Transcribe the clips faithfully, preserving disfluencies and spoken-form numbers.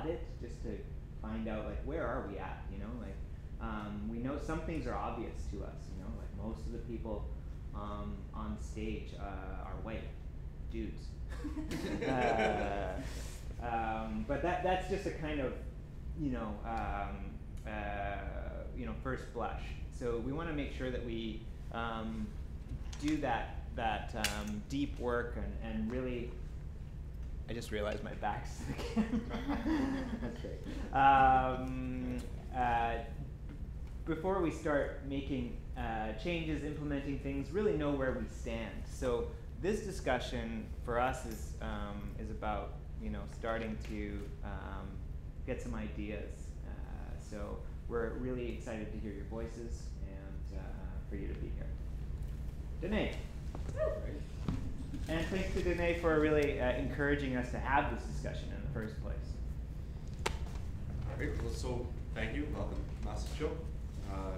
audit just to find out like where are we at, you know, like um, we know some things are obvious to us, you know, like most of the people um, on stage uh, are white dudes. uh, um, but that that's just a kind of, you know, um, uh, you know, first blush. So we want to make sure that we um, do that that um, deep work and, and really. I just realized my back's to the camera. That's great. Um, uh, before we start making uh, changes, implementing things, really know where we stand. So this discussion for us is um, is about you know starting to um, get some ideas. Uh, so we're really excited to hear your voices and uh, for you to be here. Danae. And thanks to Danae for really uh, encouraging us to have this discussion in the first place. Great. Well, so thank you. Welcome, Master Joe. Uh,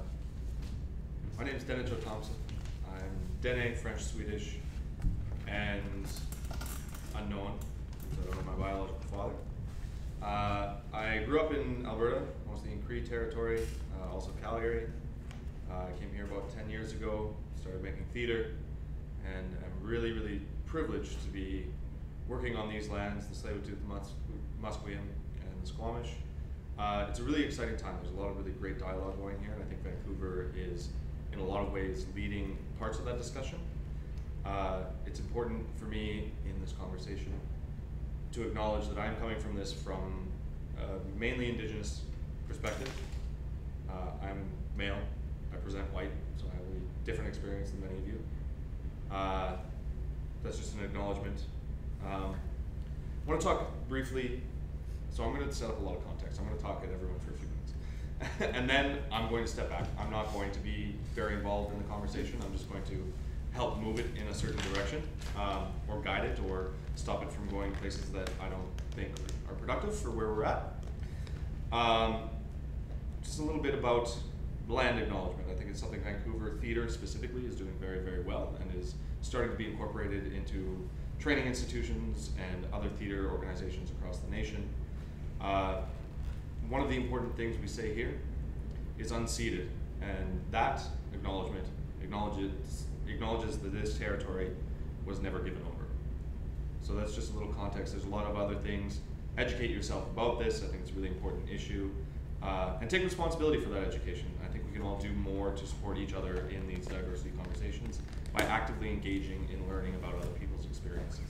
my name is Danae Joe Thompson. I'm Danae, French, Swedish, and unknown. So I don't know my biological father. Uh, I grew up in Alberta, mostly in Cree territory, uh, also Calgary. Uh, I came here about ten years ago, started making theater, and I'm really, really privileged to be working on these lands, the Tsleil-Waututh, the Mus Musqueam, and the Squamish. Uh, it's a really exciting time. There's a lot of really great dialogue going here, and I think Vancouver is, in a lot of ways, leading parts of that discussion. Uh, it's important for me in this conversation to acknowledge that I'm coming from this from a mainly Indigenous perspective. Uh, I'm male, I present white, so I have a different experience than many of you. Uh, that's just an acknowledgement. Um, I want to talk briefly, so I'm going to set up a lot of context. I'm going to talk at everyone for a few minutes. And then I'm going to step back. I'm not going to be very involved in the conversation. I'm just going to help move it in a certain direction, um, or guide it, or stop it from going places that I don't think are productive for where we're at. Um, just a little bit about land acknowledgement. I think it's something Vancouver theater specifically is doing very, very well and is starting to be incorporated into training institutions and other theater organizations across the nation. Uh, one of the important things we say here is unceded, and that acknowledgement acknowledges, acknowledges that this territory was never given over. So that's just a little context. There's a lot of other things. Educate yourself about this. I think it's a really important issue. Uh, and take responsibility for that education. I think we can all do more to support each other in these diversity conversations by actively engaging in learning about other people's experiences.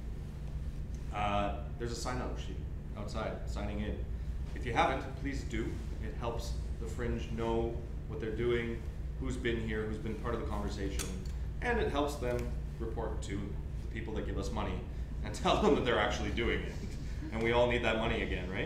Uh, there's a sign-out sheet outside, signing in. If you haven't, please do. It helps the Fringe know what they're doing, who's been here, who's been part of the conversation, and it helps them report to the people that give us money and tell them that they're actually doing it. And we all need that money again, right?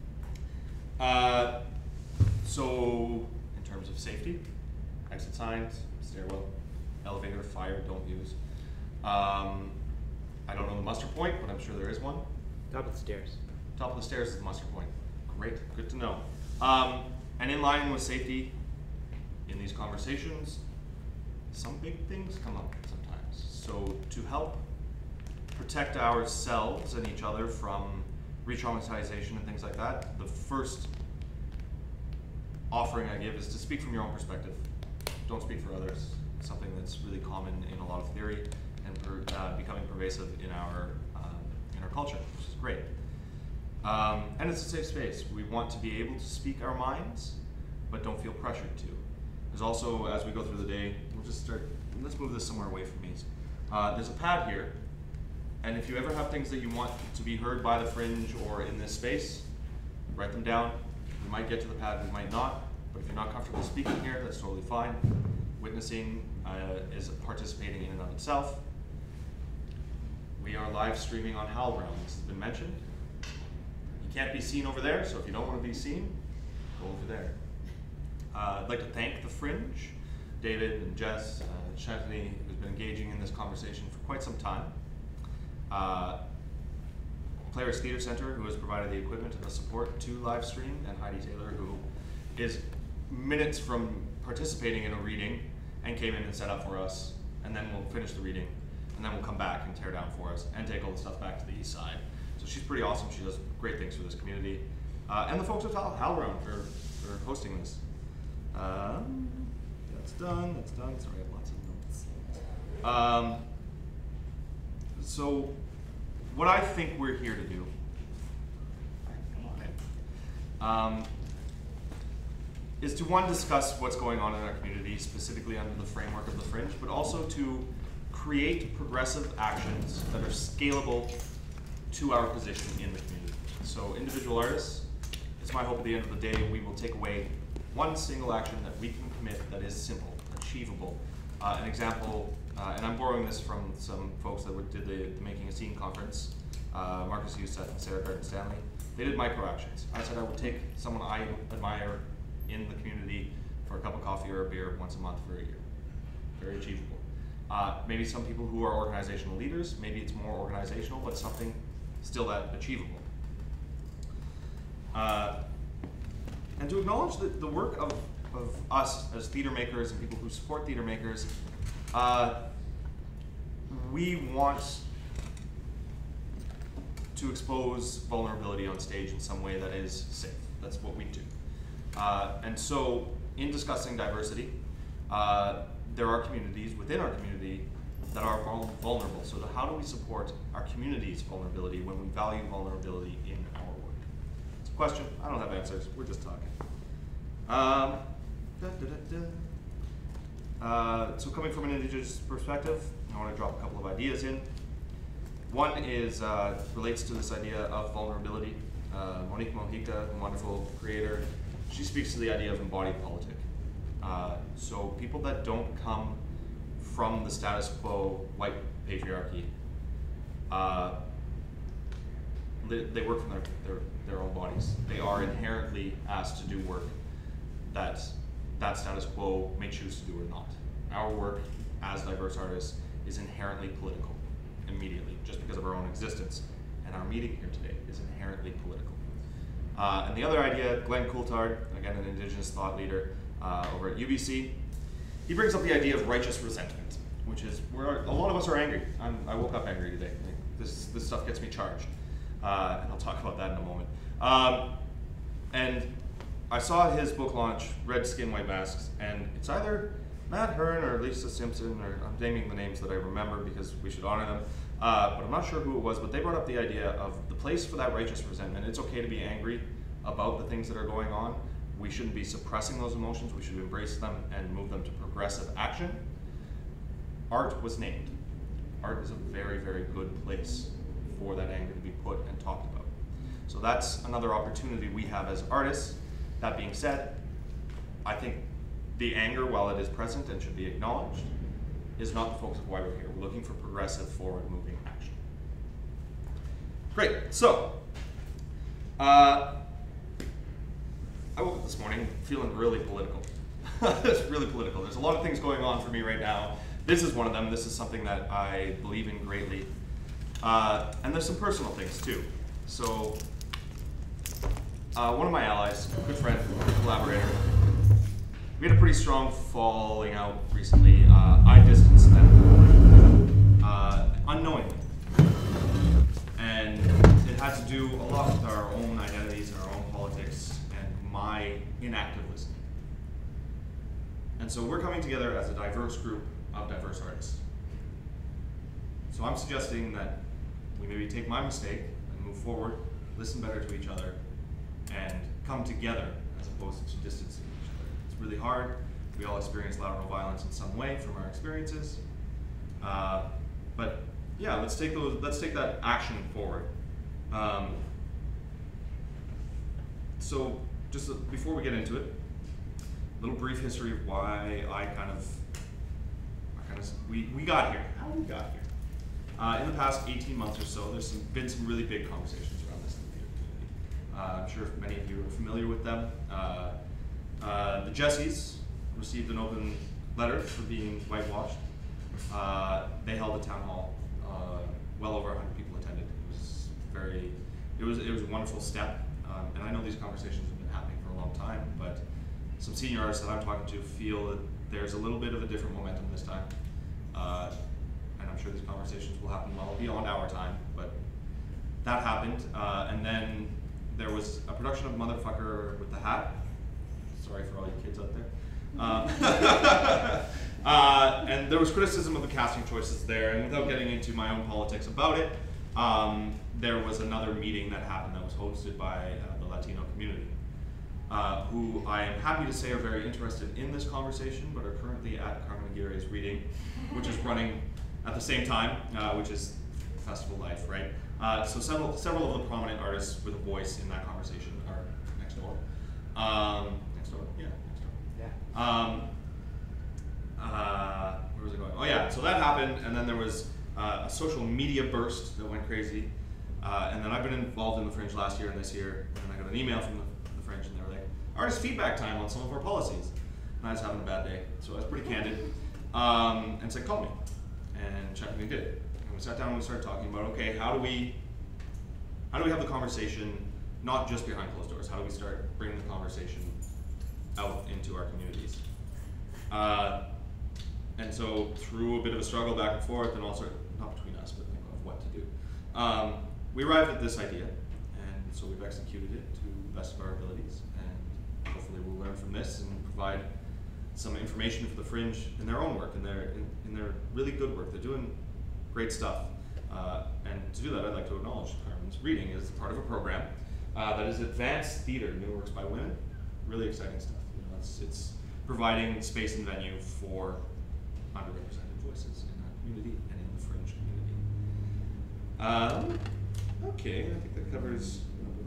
Uh, so, in terms of safety, exit signs, stairwell, elevator, fire, don't use. Um, I don't know the muster point, but I'm sure there is one. Top of the stairs. Top of the stairs is the muster point. Great, good to know. Um, and in line with safety in these conversations, some big things come up sometimes. So to help protect ourselves and each other from re-traumatization and things like that, the first offering I give is to speak from your own perspective. Don't speak for others. It's something that's really common in a lot of theory and per, uh, becoming pervasive in our um, in our culture, which is great. Um, and it's a safe space. We want to be able to speak our minds, but don't feel pressured to. There's also, as we go through the day, we'll just start, let's move this somewhere away from me. Uh, there's a pad here, and if you ever have things that you want to be heard by the Fringe or in this space, write them down. We might get to the pad, we might not, but if you're not comfortable speaking here, that's totally fine. Witnessing uh, is participating in and of itself. We are live streaming on HowlRound, this has been mentioned. You can't be seen over there, so if you don't want to be seen, go over there. Uh, I'd like to thank the Fringe, David and Jess, uh, Shantini, who's been engaging in this conversation for quite some time. Uh, Players Theatre Center, who has provided the equipment and the support to live stream, and Heidi Taylor, who is minutes from participating in a reading and came in and set up for us, and then we'll finish the reading, and then we'll come back and tear down for us and take all the stuff back to the east side. So she's pretty awesome. She does great things for this community. Uh, and the folks at HowlRound for, for hosting this. Um, that's done, that's done. Sorry, I have lots of notes. Um, so, what I think we're here to do um, is to, one, discuss what's going on in our community, specifically under the framework of the Fringe, but also to create progressive actions that are scalable to our position in the community. So individual artists, it's my hope at the end of the day we will take away one single action that we can commit that is simple, achievable. Uh, an example, uh, and I'm borrowing this from some folks that did the, the Making a Scene conference, uh, Marcus Huseth and Sarah Garden Stanley. They did micro actions. I said I would take someone I admire in the community for a cup of coffee or a beer once a month for a year. Very achievable. Uh, maybe some people who are organizational leaders, maybe it's more organizational, but something still that achievable. Uh, and to acknowledge the, the work of, of us as theater makers and people who support theater makers, uh, we want to expose vulnerability on stage in some way that is safe. That's what we do. Uh, and so, in discussing diversity, uh, there are communities within our community that are vul vulnerable. So how do we support our community's vulnerability when we value vulnerability in our work? It's a question. I don't have answers. We're just talking. Um, da, da, da, da. Uh, so coming from an Indigenous perspective, I want to drop a couple of ideas in. One is uh, relates to this idea of vulnerability. Uh, Monique Mojica, a wonderful creator, she speaks to the idea of embodied politic. Uh, so people that don't come from the status quo white patriarchy, uh, they, they work from their, their, their own bodies. They are inherently asked to do work that that status quo may choose to do or not. Our work as diverse artists is inherently political, immediately, just because of our own existence. And our meeting here today is inherently political. Uh, and the other idea, Glenn Coulthard, again an Indigenous thought leader uh, over at U B C, he brings up the idea of righteous resentment, which is where a lot of us are angry. I'm, I woke up angry today. This, this stuff gets me charged. Uh, and I'll talk about that in a moment. Um, and I saw his book launch, Red Skin, White Masks, and it's either Matt Hearn or Lisa Simpson, or I'm naming the names that I remember because we should honor them, uh, but I'm not sure who it was, but they brought up the idea of the place for that righteous resentment. It's okay to be angry about the things that are going on. We shouldn't be suppressing those emotions. We should embrace them and move them to progressive action. Art was named. Art is a very, very good place for that anger to be put and talked about. So that's another opportunity we have as artists. That being said, I think the anger, while it is present and should be acknowledged, is not the focus of why we're here. We're looking for progressive, forward-moving action. Great, so, uh, I woke up this morning feeling really political. It's really political. There's a lot of things going on for me right now. This is one of them. This is something that I believe in greatly. Uh, and there's some personal things too. So, uh, one of my allies, a good friend, collaborator, we had a pretty strong falling out recently. Uh, I distanced them uh, unknowingly. And it had to do a lot with our own identities and our own politics and my inactive listening. And so we're coming together as a diverse group of diverse artists. So I'm suggesting that we maybe take my mistake and move forward, listen better to each other, and come together as opposed to distancing each other. It's really hard. We all experience lateral violence in some way from our experiences. Uh, but yeah, let's take those. Let's take that action forward. Um, so just uh, before we get into it, a little brief history of why I kind of, I kind of we we got here. How we got here. Uh, in the past eighteen months or so, there's some, been some really big conversations around this in the theater community. Uh, I'm sure many of you are familiar with them. Uh, uh, the Jessies received an open letter for being whitewashed. Uh, they held a town hall. Uh, well over one hundred people attended. It was very, it was it was a wonderful step. Um, and I know these conversations have been happening for a long time, but some senior artists that I'm talking to feel that there's a little bit of a different momentum this time. Uh, and I'm sure these conversations will happen well beyond our time, but that happened, uh, and then there was a production of Motherfucker with the Hat. Sorry for all you kids out there. Um, uh, and there was criticism of the casting choices there, and without getting into my own politics about it, um, there was another meeting that happened that was hosted by uh, the Latino community, uh, who I am happy to say are very interested in this conversation, but are currently at Carmen Aguirre's reading, which is running at the same time, uh, which is Festival Life, right? Uh, so several, several of the prominent artists with a voice in that conversation are next door. Um, next door? Yeah, next door. Yeah. Um, uh, where was I going? Oh yeah, so that happened, and then there was uh, a social media burst that went crazy. Uh, and then I've been involved in the Fringe last year and this year, and then I got an email from the, the Fringe, and they were like, artist feedback time on some of our policies. And I was having a bad day, so I was pretty candid, um, and said, call me. And checked me and did. And we sat down and we started talking about, okay, how do we, how do we have the conversation not just behind closed doors? How do we start bringing the conversation out into our communities? Uh, and so through a bit of a struggle back and forth, and also, not between us, but like of what to do, um, we arrived at this idea, and so we've executed it to the best of our abilities, and hopefully we'll learn from this and provide some information for the Fringe in their own work, in their, in, in their really good work. They're doing great stuff. Uh, and to do that, I'd like to acknowledge Carmen's reading as part of a program uh, that is advanced theater, new works by women. Really exciting stuff. You know, it's, it's providing space and venue for underrepresented voices in our community and in the Fringe community. Um, okay, I think that covers.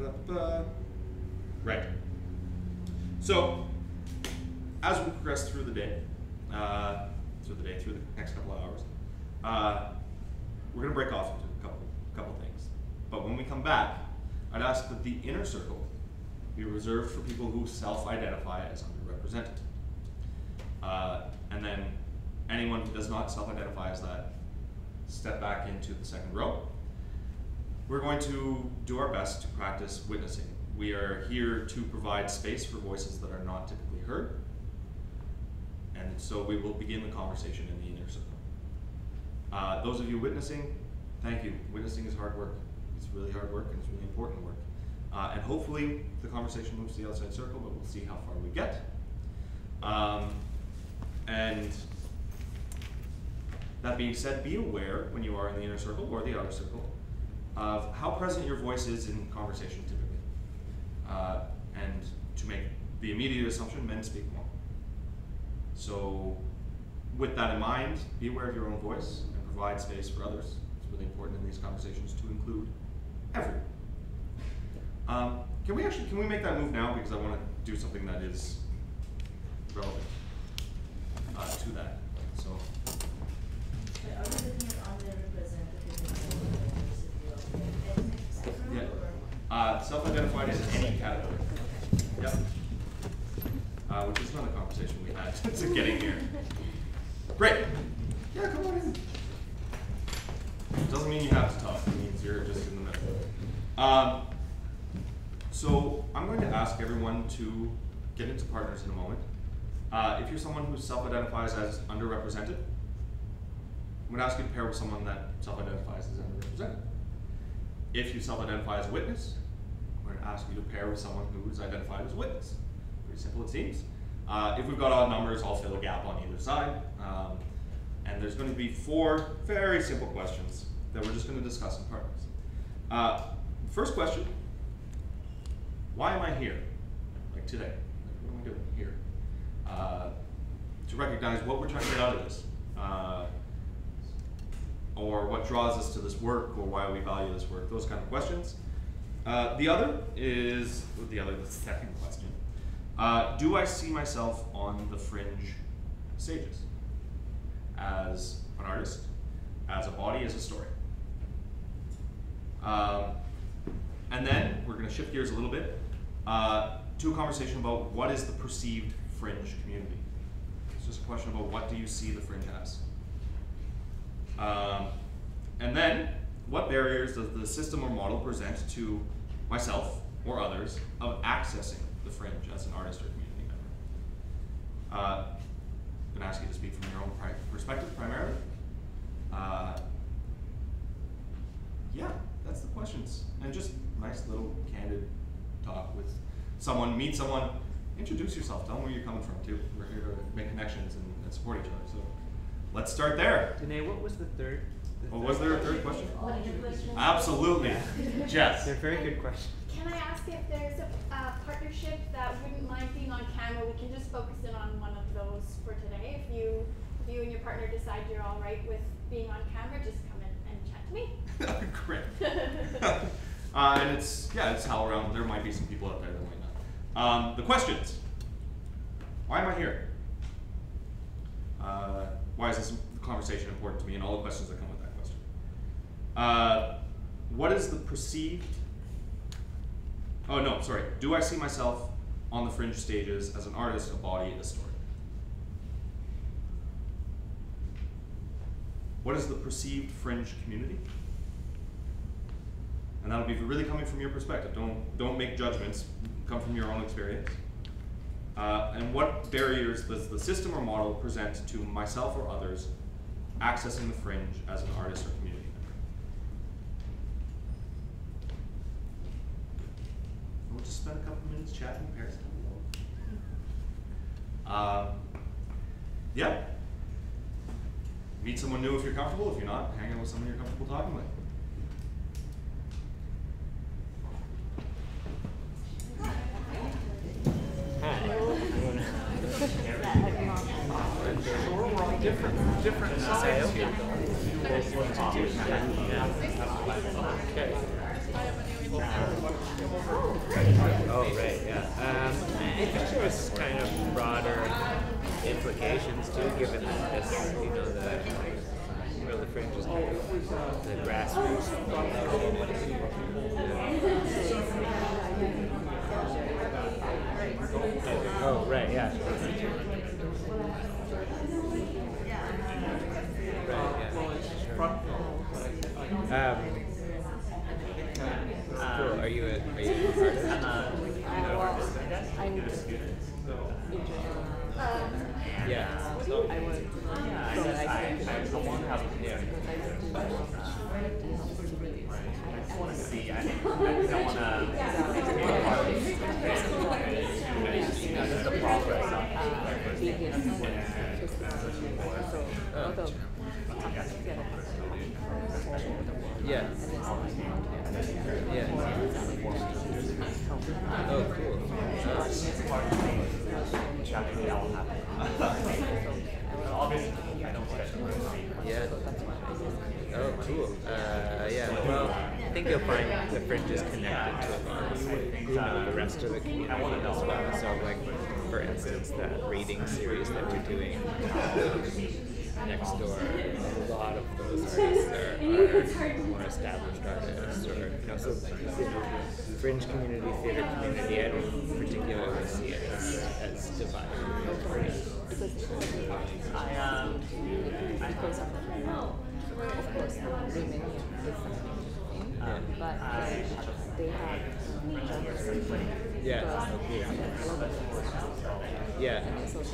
Right. So, as we progress through the day, uh, through the day, through the next couple of hours, uh, we're going to break off into a couple, couple things. But when we come back, I'd ask that the inner circle be reserved for people who self-identify as underrepresented. Uh, and then anyone who does not self-identify as that, step back into the second row. We're going to do our best to practice witnessing. We are here to provide space for voices that are not typically heard. And so we will begin the conversation in the inner circle. Uh, those of you witnessing, thank you. Witnessing is hard work. It's really hard work, and it's really important work. Uh, and hopefully the conversation moves to the outside circle, but we'll see how far we get. Um, and that being said, be aware when you are in the inner circle or the outer circle of how present your voice is in conversation typically. Uh, and to make the immediate assumption, men speak more. So with that in mind, be aware of your own voice and provide space for others. It's really important in these conversations to include everyone. Um, can we actually, can we make that move now? Because I want to do something that is relevant uh, to that. So. Wait, are we looking at underrepresented in the Yeah. Uh, self-identified is any category. Yep. Uh, which is not a conversation we had to getting here. Great. Yeah, come on in. Doesn't mean you have to talk. It means you're just in the middle. Um, so I'm going to ask everyone to get into partners in a moment. Uh, if you're someone who self-identifies as underrepresented, I'm going to ask you to pair with someone that self-identifies as underrepresented. If you self-identify as a witness, I'm going to ask you to pair with someone who is identified as a witness. Pretty simple, it seems. Uh, if we've got odd numbers, I'll fill a gap on either side. Um, and there's going to be four very simple questions that we're just going to discuss in partners. Uh, first question, why am I here? Like today, like, what am I doing here? Uh, to recognize what we're trying to get out of this. Uh, or what draws us to this work, or why we value this work, those kind of questions. Uh, the other is, the other, the second question. Uh, do I see myself on the Fringe stages? As an artist, as a body, as a story? Um, and then we're going to shift gears a little bit uh, to a conversation about what is the perceived Fringe community. It's just a question about what do you see the Fringe as? Um, and then, what barriers does the system or model present to myself or others of accessing the Fringe as an artist or community member? Uh, I'm going to ask you to speak from your own pri perspective primarily. Uh, yeah, that's the questions. And just nice little candid talk with someone, meet someone, introduce yourself, tell them where you're coming from too. We're here to make connections and, and support each other. So let's start there. Danae, what was the third? The Oh, third was there a third question? What are the questions? Absolutely. Jess. They're very good questions. Can I ask if there's a uh, partnership that wouldn't mind being on camera? We can just focus in on one of those for today. If you, if you and your partner decide you're all right with being on camera, just come in and chat to me. Great. uh, and it's, yeah, it's HowlRound. There might be some people out there that might not. Um, the questions. Why am I here? Uh, why is this conversation important to me, and all the questions that come with that question. Uh, what is the perceived, oh no, sorry, do I see myself on the Fringe stages as an artist, a body, a story? What is the perceived Fringe community? And that'll be really coming from your perspective. Don't, don't make judgments, come from your own experience. Uh, and what barriers does the system or model present to myself or others accessing the Fringe as an artist or community member? We'll just spend a couple minutes chatting in Paris. Um, yeah. Meet someone new if you're comfortable. If you're not, hang out with someone you're comfortable talking with. We're on different, different sides here. Okay. Oh, right, yeah. Um, I think there was kind of broader implications too, given that this, you know, the, you know, the Fringe is kind of the grassroots community. Oh, right, yeah. Um, cool. Are you a, are you an artist? I'm an artist. I'm just Yeah. So I would. Yeah, I guess I, I want to have. Yeah. I want to see. I think I want to be a part of it. You know, just the progress of being so although Yeah. Yeah. Oh, cool. Yeah. Oh, cool. Uh, yeah. Well, I think you'll find the Fringe is connected to a lot of, you know, the rest of the community as well. So, like, for instance, that reading series that you're doing um, next door, a lot of those artists are, are more established artists, or you know, so you know, Fringe community, theater community. I don't particularly see it as, as divided. I um because of of course they may be different, um, but I, they have yeah. Yeah.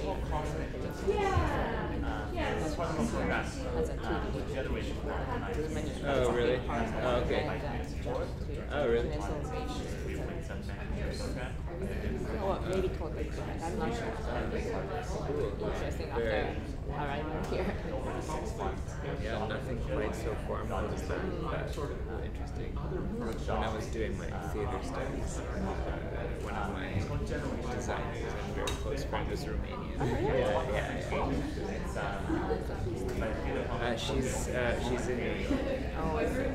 Oh, really? Oh, okay. Oh, really? Or maybe totally different. I'm not sure. Cool. Interesting after arriving here. Yeah, nothing quite so formal as that, but uh, interesting. When I was doing my theater studies, uh, one of my designers and very close friends was Romanian. Yeah, yeah, yeah. Uh, she's, uh, she's in New York. Oh, is it?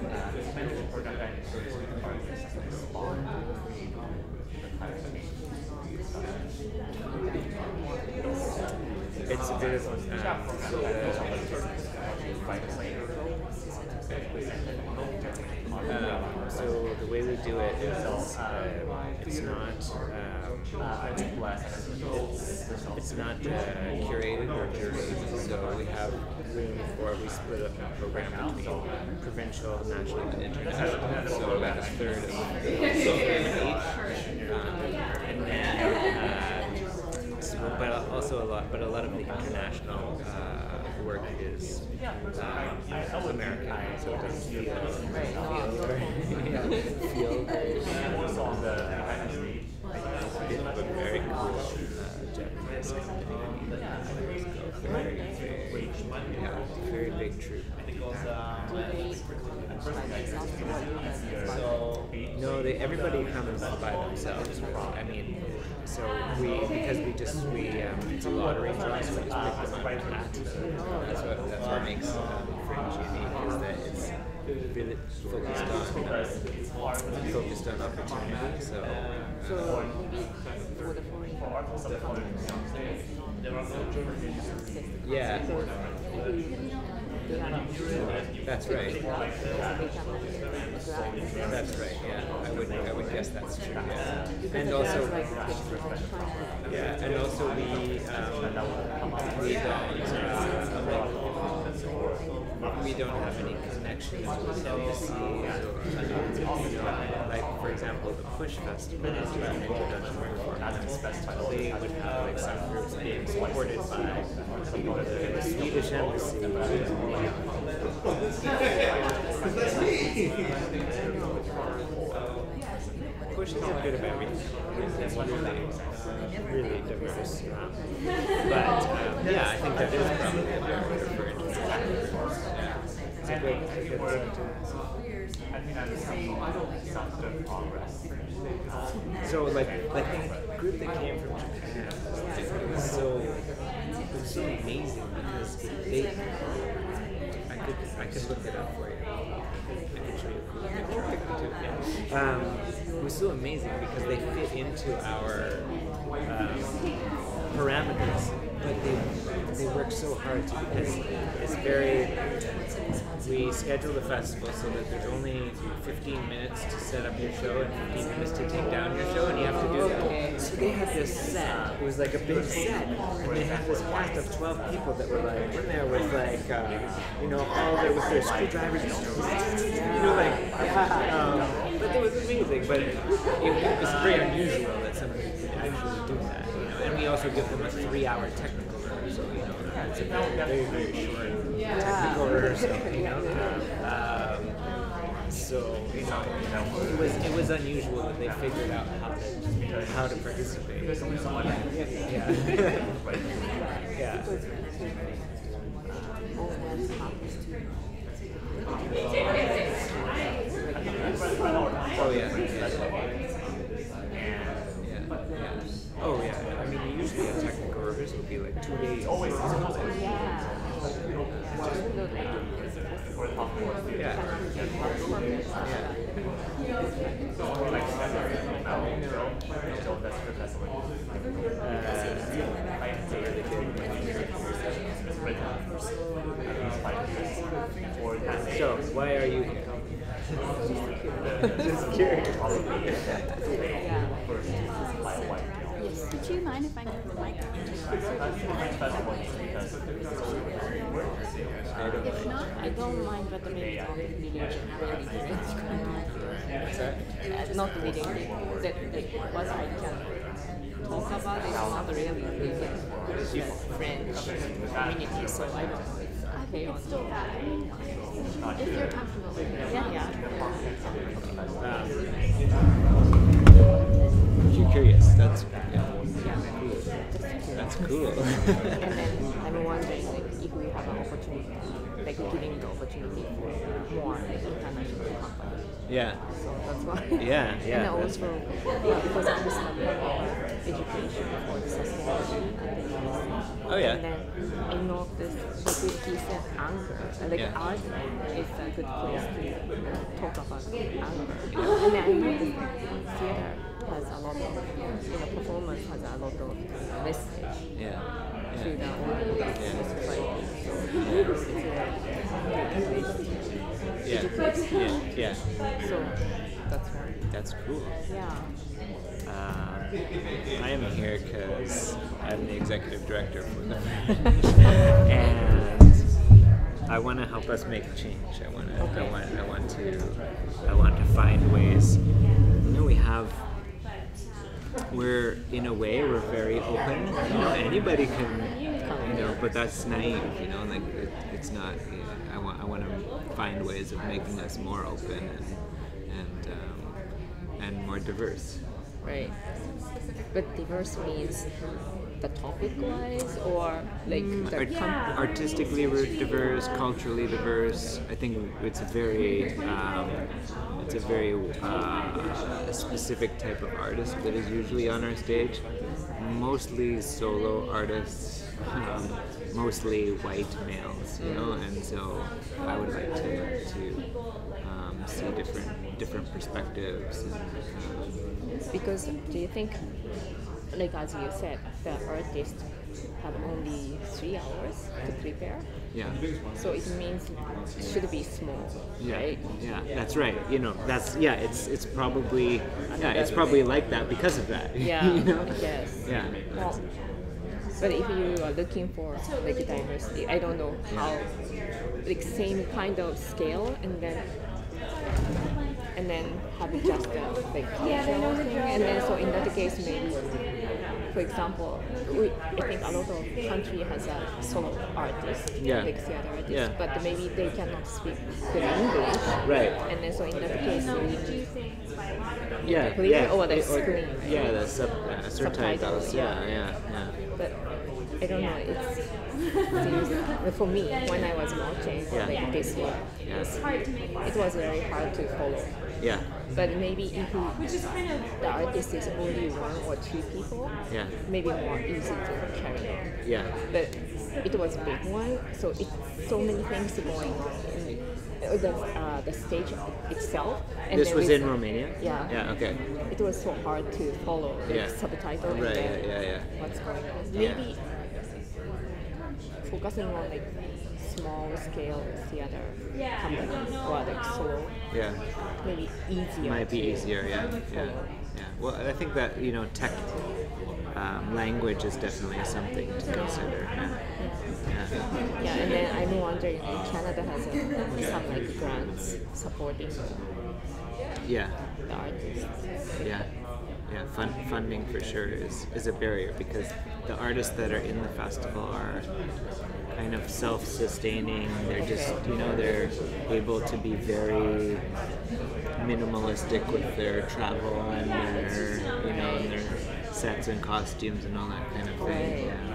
It's a bit of um, um, so the way we do it is uh, it's not um, it's, it's not uh, curated or curated. So we have room for we split up the program between provincial, national, and international. So about a third of each, um, and then. Uh, but also a lot, but a lot of the international uh, work is um, American, so it doesn't feel Right. feel very yeah, feel very on the behind the stage. but very cool uh, Japanese company. Very, very, yeah, very big troop. No, they everybody comes by themselves. Really. I mean, so we because we just we um, it's a lottery draw, so we just pick them out of the hat. That's what that's what makes um, Fringe unique is that it's really focused on uh, focused on opportunity. So. So maybe for the foreign Yeah. That's right. That's right. Yeah, I would. I would guess that's true. Yeah. And also, yeah, and also we um, we don't uh, we don't have any connections with embassies or you know, like for example, the Push Festival is an introduction performance. They would have like some groups being supported by the Swedish embassy. Push is a bit of everything. It's really, really diverse. Um, but um, yeah, I think that is probably a barrier for international. Yeah, it's a good, a good thing to. I think I've seen some sort of progress. So like like the group that came from Japan, it was so it was so amazing because they I could I could look it up for you. I could show you a cool picture. Yeah. Um, it was so amazing because they fit into our um, parameters, but they they work so hard too because it's very. We schedule the festival so that there's only fifteen minutes to set up your show and fifteen minutes to take down your show, and you have to do that. So they had this set. It was like a big set, and they had this cast of twelve people that were like in there with like, uh, you know, all there with their screwdrivers, you know, like. Um, but it was amazing. But it, it was very unusual that somebody could actually do that. You know, and we also give them a three-hour technical rehearsal. You know, it's a very, very, very short. Technical rehearsal, you know. Um, so you know, it was it was unusual that they figured out how to how to participate. Yeah. Yeah. Oh yeah. Yeah. Yeah. Oh yeah. I mean, usually a technical rehearsal would be like two days. Always. Yeah. Yeah. Uh, so, why are you here? Just curious. Yes. Would you mind if I give the mic? If not, I don't mind, but maybe not really very What's that? uh, not really that like what I can talk about is not really the French community, so I don't know if it's okay or still not. that. I mean, if you're comfortable. Yeah, yeah. Um, you're curious. That's yeah. Yeah. That's cool. And then I'm wondering like, if we have an opportunity, like giving the opportunity for more like international companies. Yeah. So that's why. Yeah, yeah. And also yeah, because I'm studying education for the sustainability. Oh yeah. And then I know this, like he said anger, like Yeah. art is a good place to talk about anger. And then I know that theater has a lot of, you know, performance has a lot of message Yeah. to the Yeah. audience Yeah. and the society. So it's a good place to Yeah. educate. Yeah. Yeah. So that's why. That's cool. Yeah. Uh, I am here because I'm the executive director for the Fringe, and I want to help us make change. I want to. I want. I want to. I want to find ways. You know, we have we're in a way we're very open. You know, anybody can, you know, but that's naive. You know, like it, it's not. You know, I want I want to find ways of making us more open and and um, and more diverse. Right. But diverse means the topic-wise, or like the Art- com- artistically we're diverse, culturally diverse. I think it's a very um, it's a very uh, specific type of artist that is usually on our stage. Mostly solo artists, um, mostly white males, you know, and so I would like to to um, see different different perspectives. And, um, because do you think, like as you said, the artists have only three hours to prepare? yeah. So it means it should be small, Yeah, right? yeah, that's right. You know, that's yeah. It's it's probably yeah. It's probably like that because of that. Yeah, you know? yes. Yeah. Well, but if you are looking for like diversity, I don't know how, like same kind of scale, and then and then have just a like cultural thing, and then so in that case maybe, for example, we, I think a lot of country has a solo artist, Yeah. like theater artist, Yeah. but maybe they cannot speak good English, Right. and then so in that case we Yeah. Completely Yeah. over the Or- screen. Yeah. The sub uh, subtitles. Subtitles, Yeah. yeah. Yeah. Yeah. but I don't know. It's seems, for me when I was watching Yeah. like this year, Yeah. it was very hard to follow. Yeah. But maybe if you, the artist is only one or two people, Yeah. maybe more easy to carry on. Yeah. But it was big one, so it's so many things going on in uh, the uh, the stage itself. And This then was with- in Romania. Yeah. Yeah. Okay. It was so hard to follow the Yeah. subtitle and Right. then Yeah. Yeah. Yeah. what's going on. Yeah. Maybe focusing on like small scale theater companies or like solo, Yeah. maybe easier. Might be to easier. Yeah. Yeah. follow. Yeah. Well, I think that you know, tech um, language is definitely something to consider. Yeah. Yeah. Yeah, and then I'm wondering if Canada has a, some like grants supporting the, Yeah. the artists. Yeah, yeah. Fun, funding for sure is, is a barrier because the artists that are in the festival are kind of self-sustaining. They're just, you know, they're able to be very minimalistic with their travel and their, you know, and their sets and costumes and all that kind of thing. Yeah.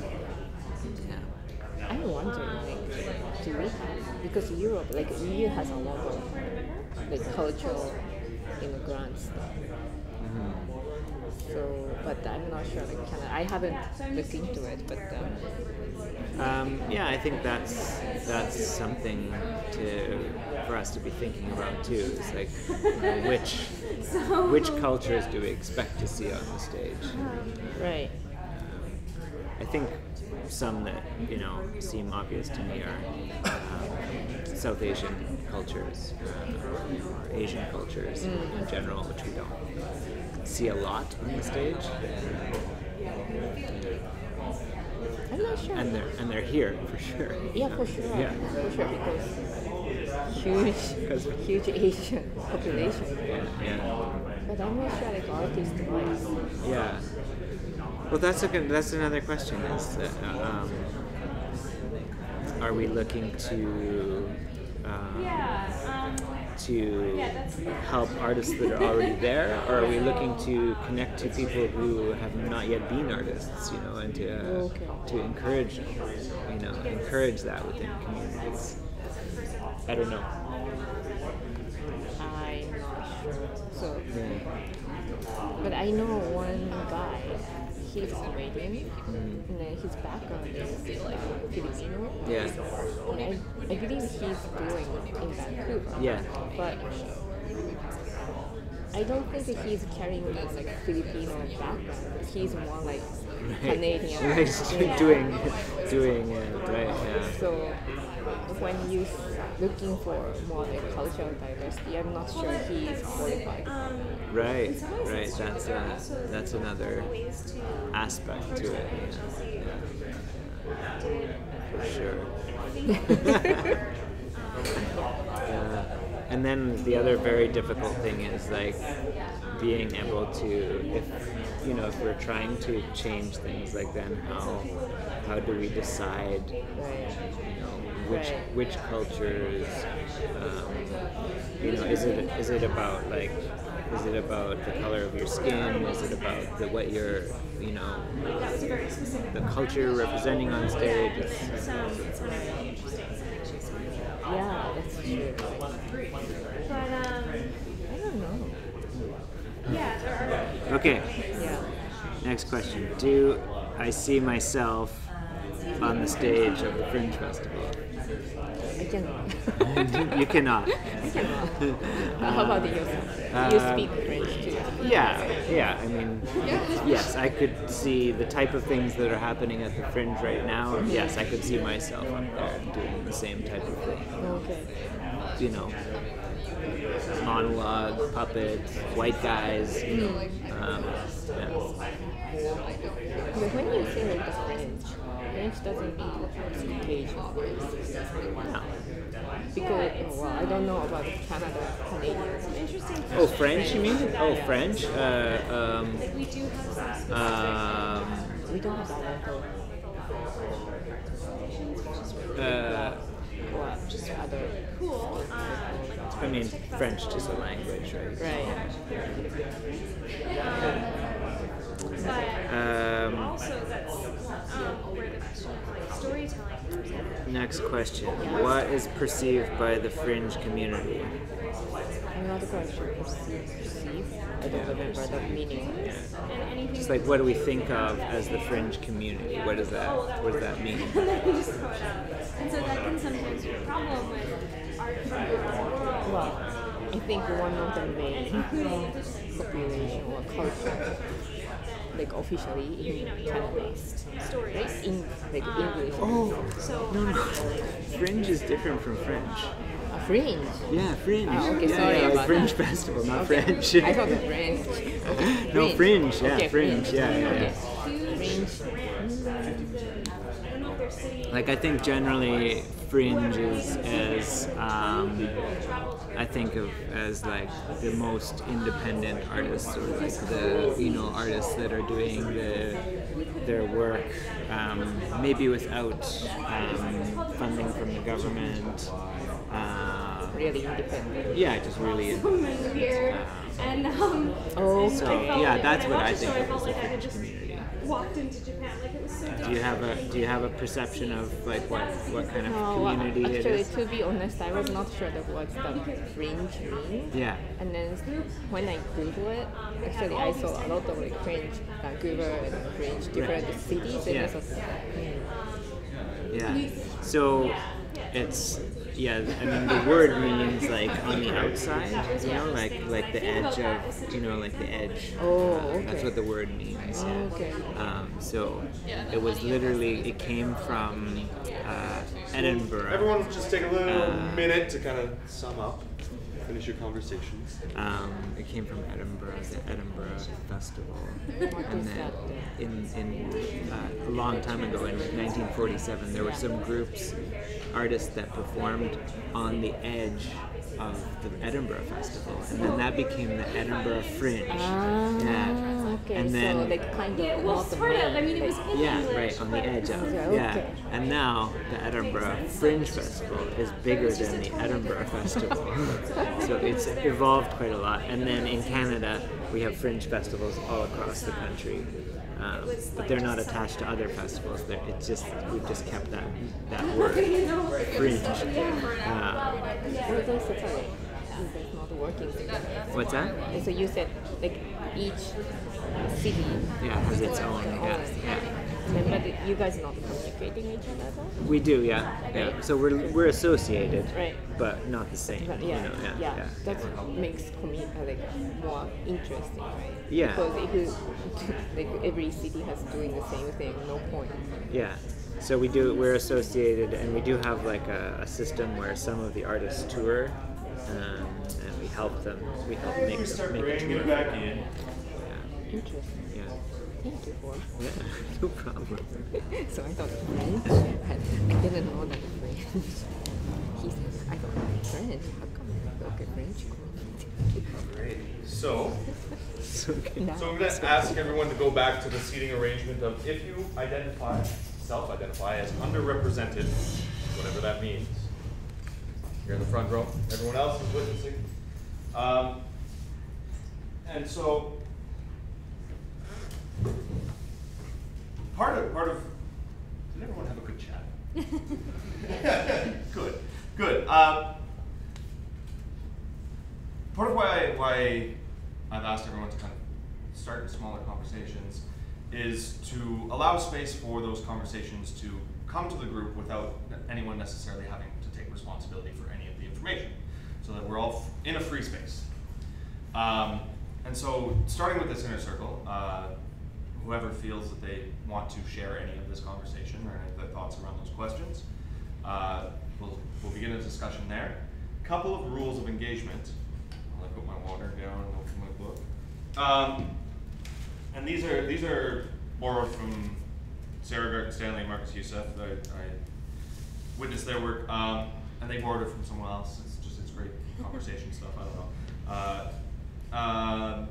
Yeah. I'm wondering, like, do we have, because Europe, like E U has a lot of like cultural immigrants. So, but I'm not sure like Canada. I haven't looked into it, but um, Um, yeah, I think that's that's something to for us to be thinking about too. It's like which which cultures do we expect to see on the stage? right. I think some that you know seem obvious to me are um, South Asian cultures, uh, or Asian cultures in general, which we don't see a lot on the stage. I'm not sure. And they're and they're here for sure. Yeah, for sure. Yeah. For sure, because huge, 'Cause- huge Asian population. Yeah. But I'm not sure like artist-wise. Yeah. Well, that's a good, that's another question. Is that, uh, um, are we looking to um, to help artists that are already there, or are we looking to connect to people who have not yet been artists? You know, and to uh, Okay. to encourage you know encourage that within communities. I don't know. I'm not sure. So, Yeah. but I know one guy. He's Canadian, and then his background is like Filipino. Yeah. And I, I believe he's doing in Vancouver. Yeah. But I don't think that he's carrying this like Filipino background. He's more like Canadian. Right. He's Yeah. doing doing it right. Yeah. So when you looking for more like cultural diversity, I'm not sure he is qualified. Right, right. That's a, that's another aspect to it. Yeah, yeah. For sure. Yeah. and then the other very difficult thing is like being able to, if you know, if we're trying to change things, like then how how do we decide, you know, which which cultures, um, you know, is it is it about like, is it about the color of your skin? Is it about the what you're, you know, That was a very specific the culture you're representing on stage? It sounds, it sounds very interesting. It actually sounds Yeah, that's true. But, um, I don't know. yeah, there are. Okay. Yeah. Next question. Do I see myself on the stage of the Fringe Festival? I cannot. You cannot. I cannot. How about yourself? Uh, You speak French too. Yeah, yeah. I mean, yes, I could see the type of things that are happening at the Fringe right now. Yes, I could see myself up there doing the same type of thing. Okay. You know, monologue, puppets, white guys. Um, yeah. But when you say like the French, French doesn't mean Caucasian. No. Because, oh, well, I don't know about Canada, Canadians. Interesting. Oh, French, you mean? Oh, French. Uh, um, Like, we do have some specific um, We don't have that though. uh, Or just other. cool. Um, I mean, French is a language, right? Right. but Um, also that's um, where the question of like storytelling comes in. next question. What is perceived by the Fringe community? Another question. Perceive. Perceive. I don't remember the meaning. And anything Just like, what do we think of as the Fringe community? What does that, what does that mean? that you just throw it out. And so that can sometimes be a problem with art from around the world. Well, I think one of the main population or culture, like officially in Canada, Stories. in like English. Oh, So no, no. Fringe is different from French. A Fringe. Yeah, Fringe. Ah, okay, yeah, sorry yeah, about Fringe that. Festival, not Okay. French. I thought the French. Okay. No, Fringe, yeah, Okay, Fringe, yeah, yeah, Okay. yeah. huge Fringe. brands. I don't know if they're city. Like, I think generally Fringe is as, um, I think of as like the most independent artists, or like the, you know, artists that are doing the, their work, um, maybe without um, funding from the government. Uh, Really independent. yeah, just really. Here and um. Oh, So I felt yeah, like- that's I what watched I the think story, I of felt as the like I had Fringe just community. walked into Japan. Like it was so different. Do you have a Do you have a perception of like what what kind of No, well, community it actually, is? to be honest, I was not sure that what the Fringe means. Yeah. And then when I Google it, actually I saw a lot of like Fringe, Vancouver and Fringe, different cities, and Yeah. it's just, mm, Yeah. So it's yeah. I mean, the word means like on the outside, you know, like like the edge of, you know, like the edge. Oh, Uh, okay. That's what the word means. Oh, okay. Um, so it was literally it came from uh, Edinburgh. Everyone just take a little Uh, minute to kind of sum up, finish your conversations. Um, it came from Edinburgh, the Edinburgh Festival, What and is then that in in uh, a long time ago, in nineteen forty-seven, there were some groups, artists that performed on the edge of the Edinburgh Festival, and then that became the Edinburgh Fringe. Ah, Yeah. okay. And then- so like kind of Yeah, well, not the sort of. main, I mean, it was like- in Yeah, English, right, on the but- edge of Okay, yeah. okay. And now the Edinburgh Fringe Festival is bigger than the Edinburgh Festival. So it's evolved quite a lot. And then in Canada, we have Fringe festivals all across the country. Um, but they're not attached to other festivals. They're, it's just we've just kept that that word, Fringe. Uh, What is it? Sorry. You guys not working together. what's that? And so you said like each city Yeah, has its own. Yeah, yeah. Then, but you guys not communicating each other though? We do, yeah, yeah. So we're we're associated, Right. but not the same. But You yeah, know, yeah, yeah, yeah. that makes commu- uh, like more interesting, right? Yeah. Because if you like every city has doing the same thing, no point. Yeah. So we do. We're associated, and we do have like a, a system where some of the artists tour, um, and we help them. We help make make a tour. Yeah. Interesting. Yeah. Thank you for. Yeah. No problem. So I thought French. I, I didn't know that French. He said I thought French. How come? So Okay, Fringe. Great. So, So, so I'm going to ask everyone to go back to the seating arrangement of if you identify, self-identify as underrepresented, whatever that means. You're in the front row. Everyone else is witnessing. Um, and so, part of part of did everyone have a good chat? Good, good. Um, part of why I, why I've asked everyone to kind of start in smaller conversations is to allow space for those conversations to come to the group without anyone necessarily having to take responsibility for any of the information, so that we're all f in a free space. Um, and so, starting with this inner circle, uh, whoever feels that they want to share any of this conversation or any of their thoughts around those questions, uh, we'll, we'll begin a discussion there. Couple of rules of engagement. I'll put my water down and open my book. Um, and these are these are borrowed from Sarah Garten Stanley and Marcus Youssef. I, I witnessed their work, um, and they borrowed it from someone else. It's just it's great conversation stuff. I don't know. Uh, uh,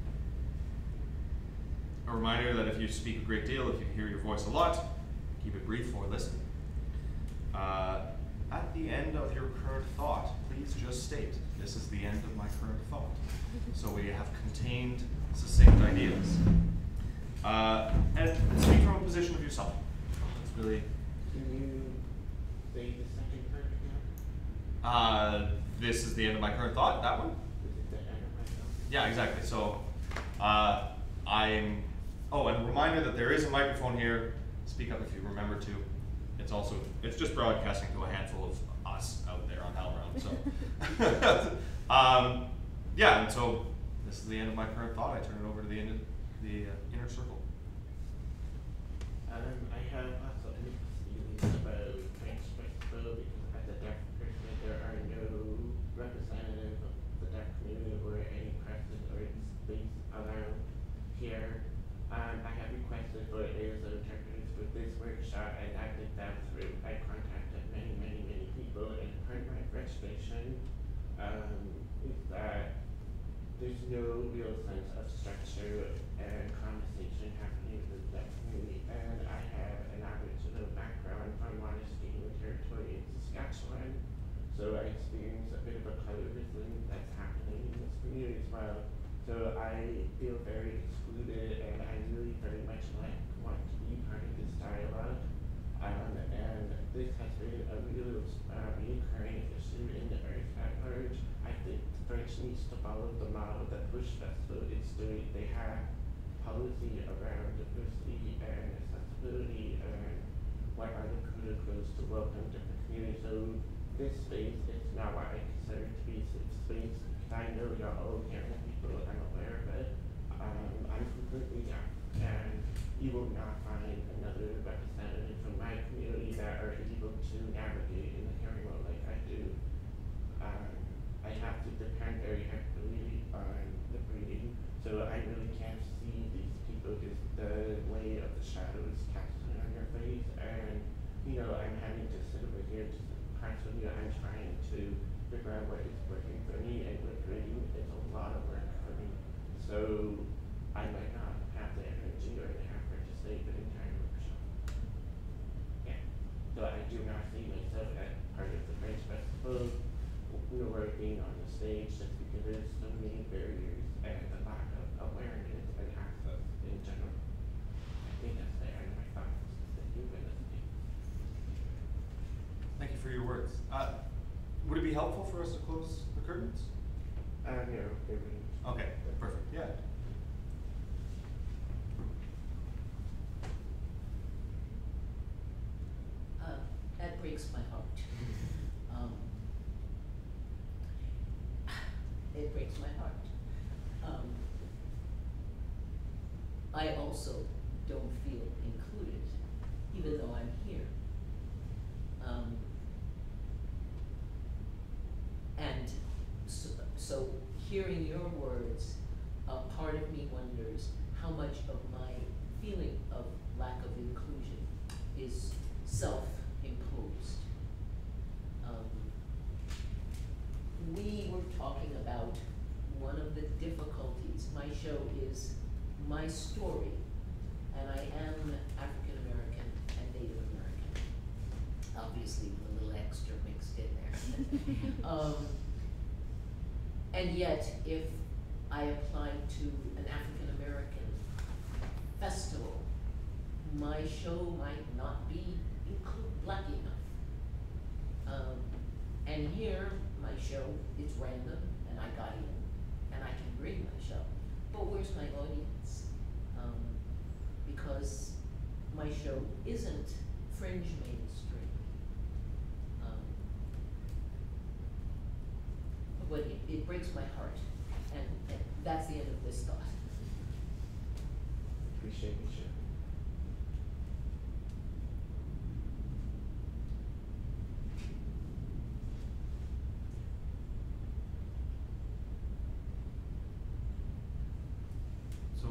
a reminder that if you speak a great deal, if you hear your voice a lot, keep it brief or listen. Uh, at the end of your current thought, please just state, this is the end of my current thought. So we have contained, succinct ideas. Uh, and speak from a position of yourself. It's really. Can you say the second part again? Uh, this is the end of my current thought, that one? Is it the end of my thought? Yeah, exactly. So uh, I'm, oh, and a reminder that there is a microphone here. Speak up if you remember to. It's also, it's just broadcasting to a handful of us out there on HowlRound. So, um, yeah, and so this is the end of my current thought. I turn it over to the, in, the uh, inner circle. Um, I have also any feelings about French festival because as a deaf person, there are no representative of the deaf community or any person or space around here. Um, I have requested for airs of interpreters for this workshop, and I think that through. I contacted many, many, many people, and part of my frustration um, is that there's no real sense of structure and conversation happening with the deaf community. And I have an Aboriginal background from Montesquieu territory in Saskatchewan, so I experience a bit of a colorism that's happening in this community as well. So I feel very excluded, and I really very much like want to be part of this dialogue. Um, and this has been a real uh, recurring issue in the earth at large. I think the French needs to follow the model that Bush Festival is doing. They have policy around diversity and accessibility and what are the protocols to welcome different communities. So this space is not what I consider to be safe space. I know you're all caring people, I'm aware of it. Um, I'm completely deaf, and you will not find another representative from my community that are able to navigate in the hearing world like I do. Um, I have to depend very heavily on the breathing, so I really can't see these people just the way of the shadows casting on your face, and you know, I'm having to sit over here just constantly. I'm trying to figure out what is working for me, and with reading, it's a lot of work for me. So I might not have the energy or the effort to stay for the entire workshop. Yeah. So I do not see myself as part of the Fringe Festival, nor being on the stage, just because there's so many barriers and a lack of awareness and access in general. I think that's the end of my thoughts that you've been listening. Thank you for your words. Uh, would it be helpful for us to close the curtains? Uh, no, it wouldn't. Okay, perfect. Yeah. Uh, that breaks my heart. Um, it breaks my heart. Um, I also don't feel included, even though I'm here. Um, and so, so hearing your words, a part of me wonders how much of my feeling of lack of inclusion is self-imposed. Um, we were my story, and I am African American and Native American, obviously with a little extra mixed in there. um, and yet, if I apply to an African American festival, my show might not be include black enough. Um, and here, my show is random, and I got in, and I can bring my show. But where's my audience? Um, because my show isn't fringe mainstream. Um, but it, it breaks my heart, and, and that's the end of this thought. Appreciate you, Chef. So,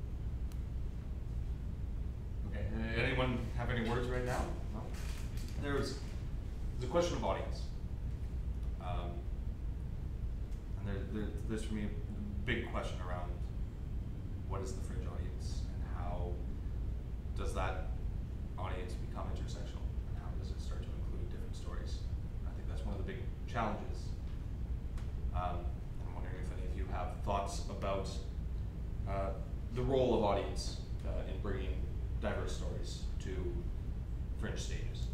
okay, uh, anyone have any words right now? No? There's, there's a question of audience. Um, and there, there, there's for me a big question around what is the fringe audience and how does that audience become intersectional and how does it start to include different stories? I think that's one of the big challenges. Um, I'm wondering if any of you have thoughts about uh, the role of audience uh, in bringing diverse stories to fringe stages.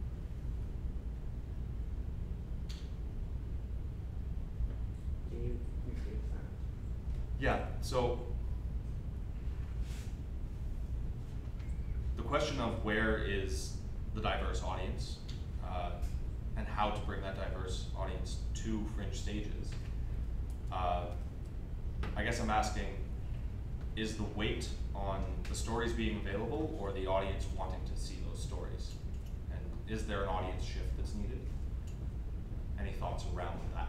Can you rephrase that? Yeah, so the question of where is the diverse audience uh, and how to bring that diverse audience to fringe stages, uh, I guess I'm asking, is the weight on the stories being available or the audience wanting to see those stories? And is there an audience shift that's needed? Any thoughts around that?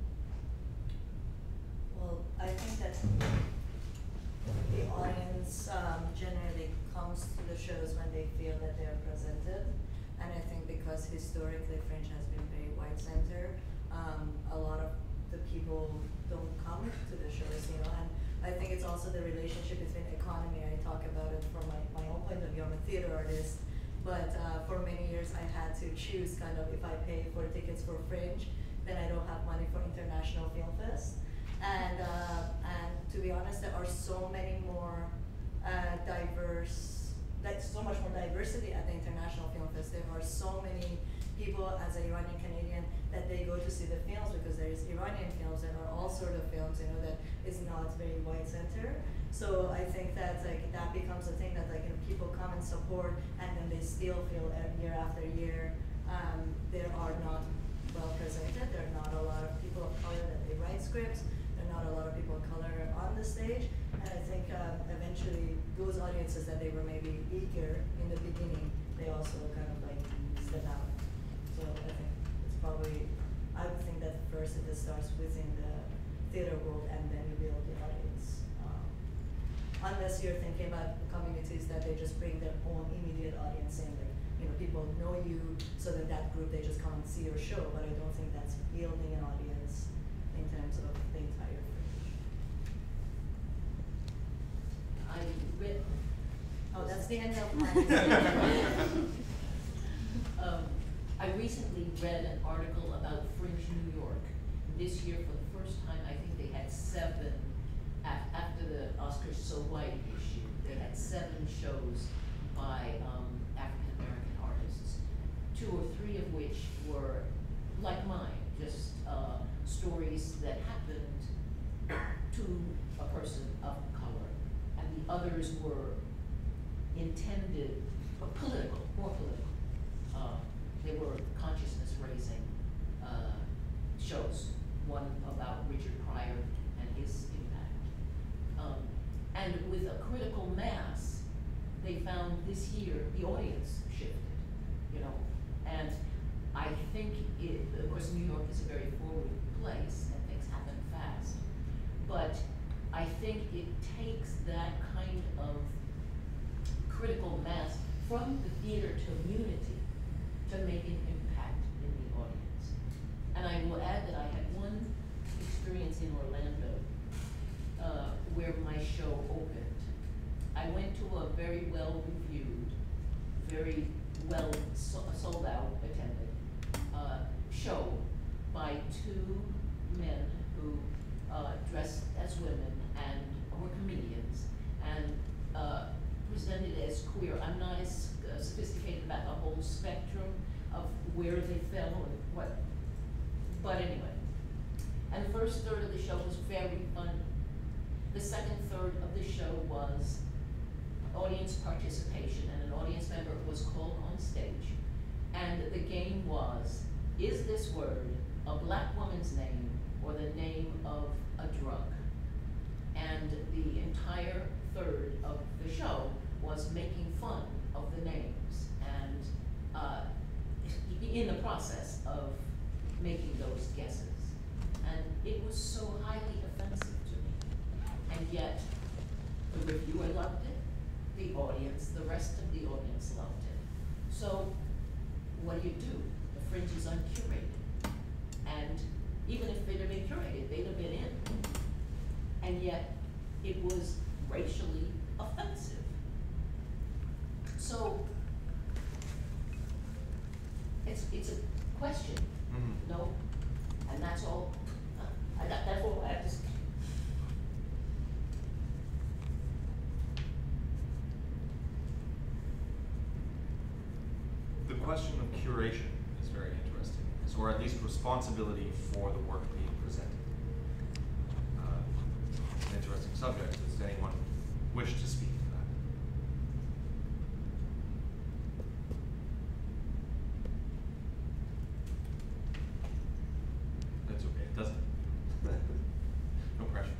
Well, I think that the audience um, generally comes to the shows when they feel that they are presented. And I think because historically Fringe has been very white-centered, um, a lot of the people don't come to the shows, you know. And I think it's also the relationship between economy. I talk about it from my, my own point of view. I'm a theater artist, but uh, for many years I had to choose kind of if I pay for tickets for Fringe, then I don't have money for International Film Fest. And uh, and to be honest, there are so many more uh, diverse, like so much more diversity at the International Film Fest. There are so many people as an Iranian Canadian that they go to see the films because there is Iranian films. There are all sort of films, you know, that is not very white centered. So I think that like that becomes a thing that like you know, people come and support, and then they still feel year after year um, there are not well presented. There are not a lot of people of color that they write scripts. There are not a lot of people of color on the stage, and I think uh, eventually those audiences that they were maybe eager in the beginning, they also kind of like step out. So I think it's probably, I would think that first it starts within the theater world and then you build the audience. Um, unless you're thinking about communities that they just bring their own immediate audience in, like, you know, people know you, so that that group, they just come and see your show, but I don't think that's building an audience in terms of the entire Fringe. I read. Oh, that's the end of my. um, I recently read an article about Fringe New York. This year, for the first time, I think they had seven, af after the Oscars So White issue, they had seven shows by um, African American artists, two or three of which were like mine, just uh, stories that happened to a person of color, and the others were intended, uh, political, more political. Uh, they were consciousness raising uh, shows, one about Richard Pryor and his impact. Um, and with a critical mass, they found this year the audience shifted, you know, and I think it, of course New York is a very forward place and things happen fast, but I think it takes that kind of critical mass from the theater community to make an impact in the audience. And I will add that I had one experience in Orlando uh, where my show opened, I went to a very well-reviewed, very well so- sold out, attended, uh, show by two men who, uh, dressed as women and were comedians and, uh, presented as queer. I'm not as uh, sophisticated about the whole spectrum of where they fell and what, but anyway. And the first third of the show was very funny. The second third of the show was audience participation, and an audience member was called on stage. And the game was, is this word a black woman's name or the name of a drug? And the entire third of the show was making fun of the names and uh, in the process of making those guesses. And it was so highly offensive to me. And yet, the reviewer loved it, the audience, the rest of the audience loved it. So, what do you do? The Fringe is uncurated. And even if it had been curated, they'd have been in. And yet, it was racially offensive. So, it's, it's a question, Mm-hmm. no? And that's all, uh, I, that, that's all I have to say. The question of curation is very interesting, so, or at least responsibility for the work being presented. Uh, it's an interesting subject. Does anyone wish to speak to that? That's okay, it doesn't. No pressure.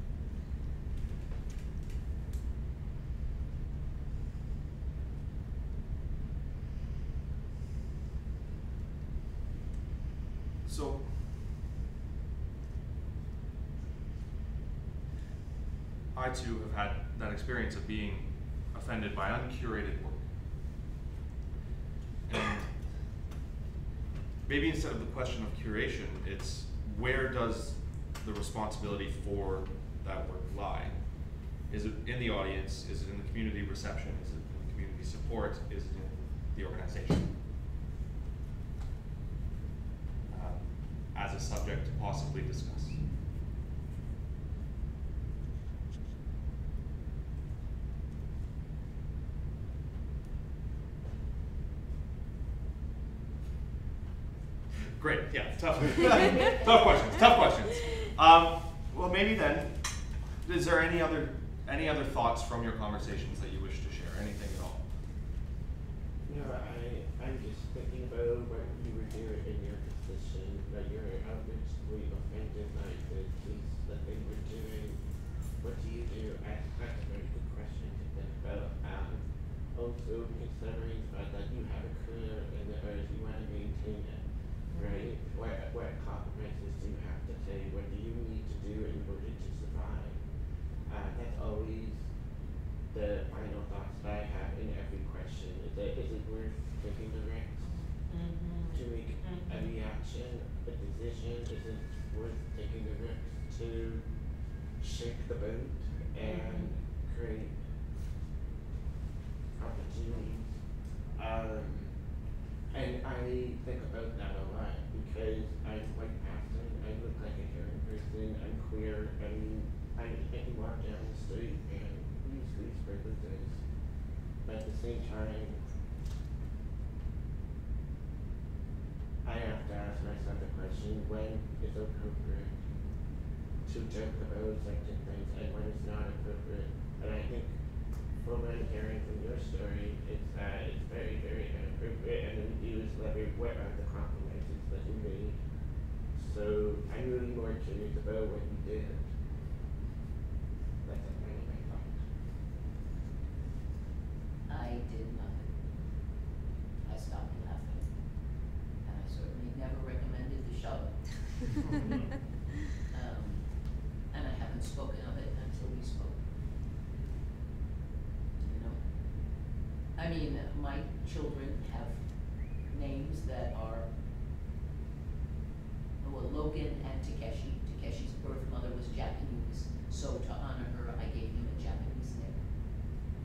So, I too have had that experience of being offended by uncurated work. And maybe instead of the question of curation, it's where does the responsibility for that work lie? Is it in the audience? Is it in the community reception? Is it in the community support? Is it in the organization? As a subject to possibly discuss. Great, yeah, tough, tough questions, tough questions. Um, well, maybe then, is there any other any other thoughts from your conversations that you wish to share? Anything at all? No, I I'm just thinking about what you were doing in your position, that you're obviously offended by the things that they were doing. What do you do? I, that's a very good question to think about. Um, also considering the fact that you have a career in the art, you want to maintain it, right? What what compromises do you have to take? What do you need to do in order to survive? Uh, that's always the final thoughts that I have in every question. Is it is it worth taking the risk? Mm-hmm. To make Mm-hmm. a reaction, a decision, is it worth taking the risk to shake the boat and create opportunities? Um, and I think about that a lot because I'm white passing, I look like a hearing person, I'm queer, I mean, I, I can walk down the street and use these privileges, but at the same time, I have to ask myself the question, when is it appropriate to joke about certain things and when it's not appropriate? And I think from what I'm hearing from your story, it's that it's very, very inappropriate and then you use leverage, what are the compromises that you made? So I'm really more curious about what you did. That's kind of my thought. I did nothing. I stopped laughing. And I certainly never recommended the show. um, and I haven't spoken of it until we spoke. You know? I mean, my children have names that are, well, Logan and Takeshi. Takeshi's birth mother was Japanese, so to honor her, I gave him a Japanese name.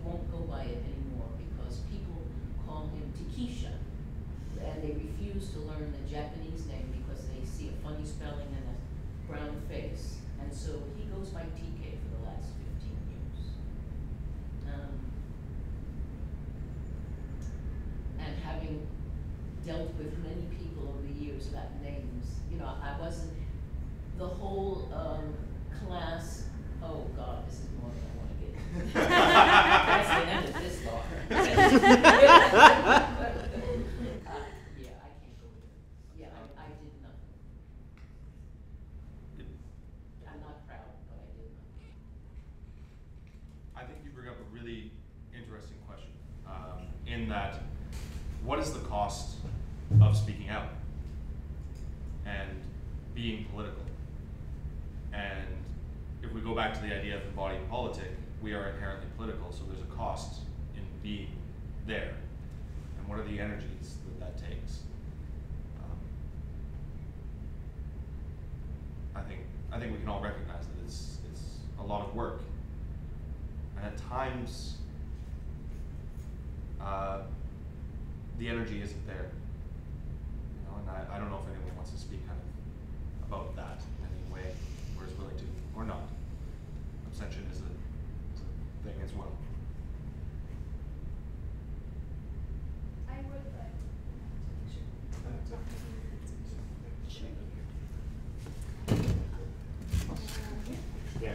won't go by it anymore because people call him Takesha. And they refuse to learn the Japanese name because they see a funny spelling and a brown face. And so he goes by T K for the last fifteen years. Um, and having dealt with many people over the years about names, you know, I wasn't, the whole um, class, oh God, this is more than I want to get into. That's the end of this bar. uh, yeah, I can't go there. Yeah, I, I did nothing. I'm not proud, but I did nothing. I think you bring up a really interesting question, um, in that, what is the cost of speaking out and being political? And if we go back to the idea of embodying politic, we are inherently political, so there's a cost in being there. And what are the energies that that takes? Um, I think I think we can all recognize that it's it's a lot of work, and at times uh, the energy isn't there. You know, and I, I don't know if anyone wants to speak kind of about that in any way, or is willing to, or not. Abstention is a, is a thing as well. I would like. Yeah.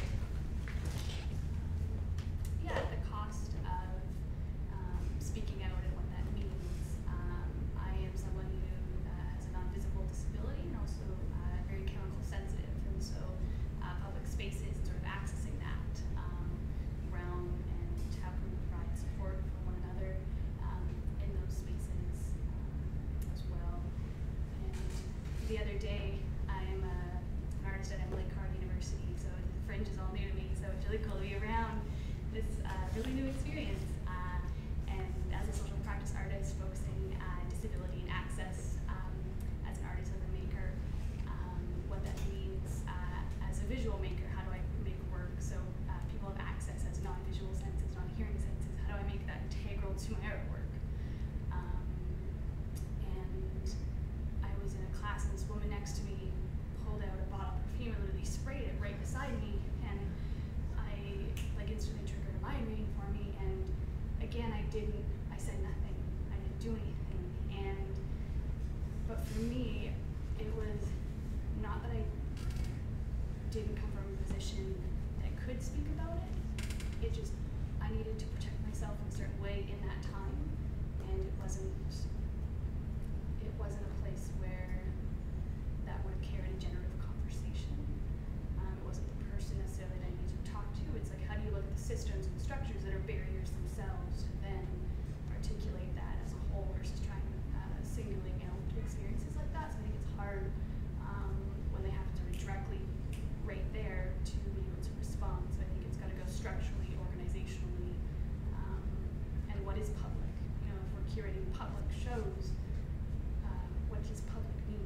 Yeah, the cost of um, speaking out and what that means. Um, I am someone who uh, has a non-visible disability and also uh, very chemical sensitive, and so uh, public spaces and sort of accessing that um, realm and how can we provide support for one another um, in those spaces um, as well. And the other day, I'm uh, an artist at Emily Carr University, so the Fringe is all new to me, so it's really cool to be around this uh, really new experience. Uh, and as a social practice artist, focusing on disability and access um, as an artist, as a maker, um, what that means uh, as a visual maker, how do I make work so uh, people have access as non-visual senses, non-hearing senses, how do I make that integral to my artwork? Um, and I was in a class and this woman next to me pulled out a bottle of perfume and literally sprayed it right beside me, and I like instantly triggered a mind reading for me. And again, I didn't, I said nothing, I didn't do anything. And but for me, it was not that I didn't come from a position that could speak about it. It just, I needed to protect myself in a certain way in that time, and it wasn't it wasn't a place where that would have carried a generative conversation. Um, it wasn't the person necessarily that I needed to talk to. It's like, how do you look at the systems and structures that are barriers themselves to then articulate that as a whole versus trying uh, singling out experiences like that. So I think it's hard um, when they have to directly right there to be able to respond. So I think it's got to go structurally, organizationally, um, and what is public? You know, if we're curating public shows, uh, what does public mean?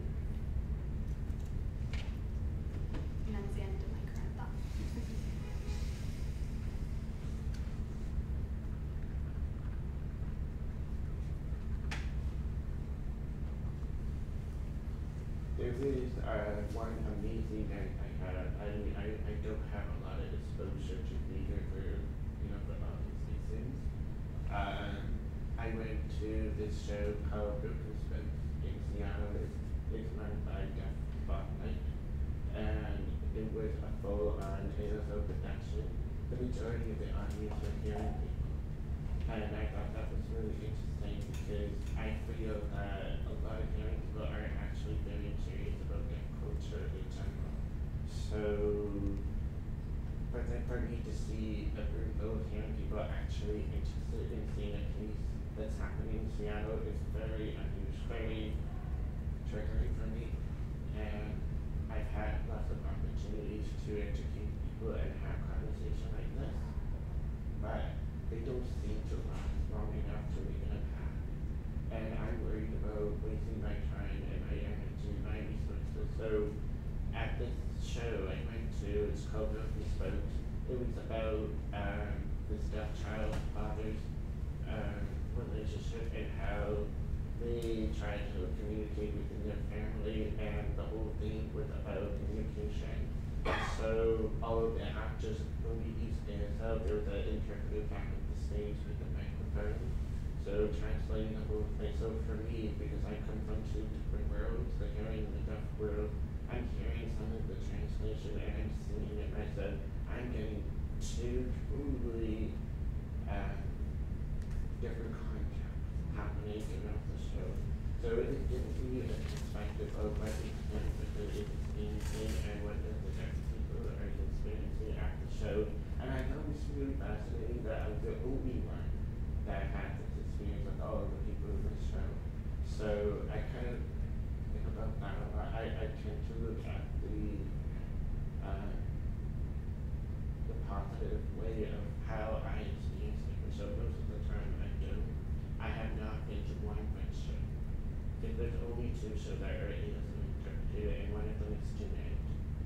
And that's the end of my current thought. There is uh, one amazing night I had. I mean, I, I don't have a lot of exposure to theater for, you know, for obvious reasons. Um, I went to this show called Broken Spence in Seattle. It's, it's run by Jeff Spotlight, and it was a full-on Taylor Swift production. The majority of the audience were hearing people, and I thought that was really interesting because I feel that a lot of hearing people are actually very curious about their culture in general. So, but then for me to see a group of hearing people actually interested in seeing a piece that's happening in Seattle is very unusual, very triggering for me. And I've had lots of opportunities to educate people and have conversation like this, but they don't seem to last long enough to make an impact. And I'm worried about wasting my time and my energy, my resources. So at this show I went to, it's called Broken Spokes. It was about um, this deaf child father's um, relationship and how they try to communicate within their family, and the whole thing was about communication. So all of the actors movie these days out, there was an interpreter back at the stage with the microphone. So translating the whole thing. So for me, because I come from two different worlds, the hearing and the deaf world, I'm hearing some of the translation and I'm seeing it myself. I'm getting two totally uh, different concepts happening throughout the show. So it gives me a perspective of what the interpreter is experiencing and what the deaf people are experiencing at the show. And I know it's really fascinating that I'm the only one that had this experience with all of the people in the show. So I kind of think about that a lot. I, I tend to look at the uh, the positive way of how I experience different shows. Most of the time I do. I have not been to one French show. Because there's only two shows that are able to interpret it, and one of them is genetic.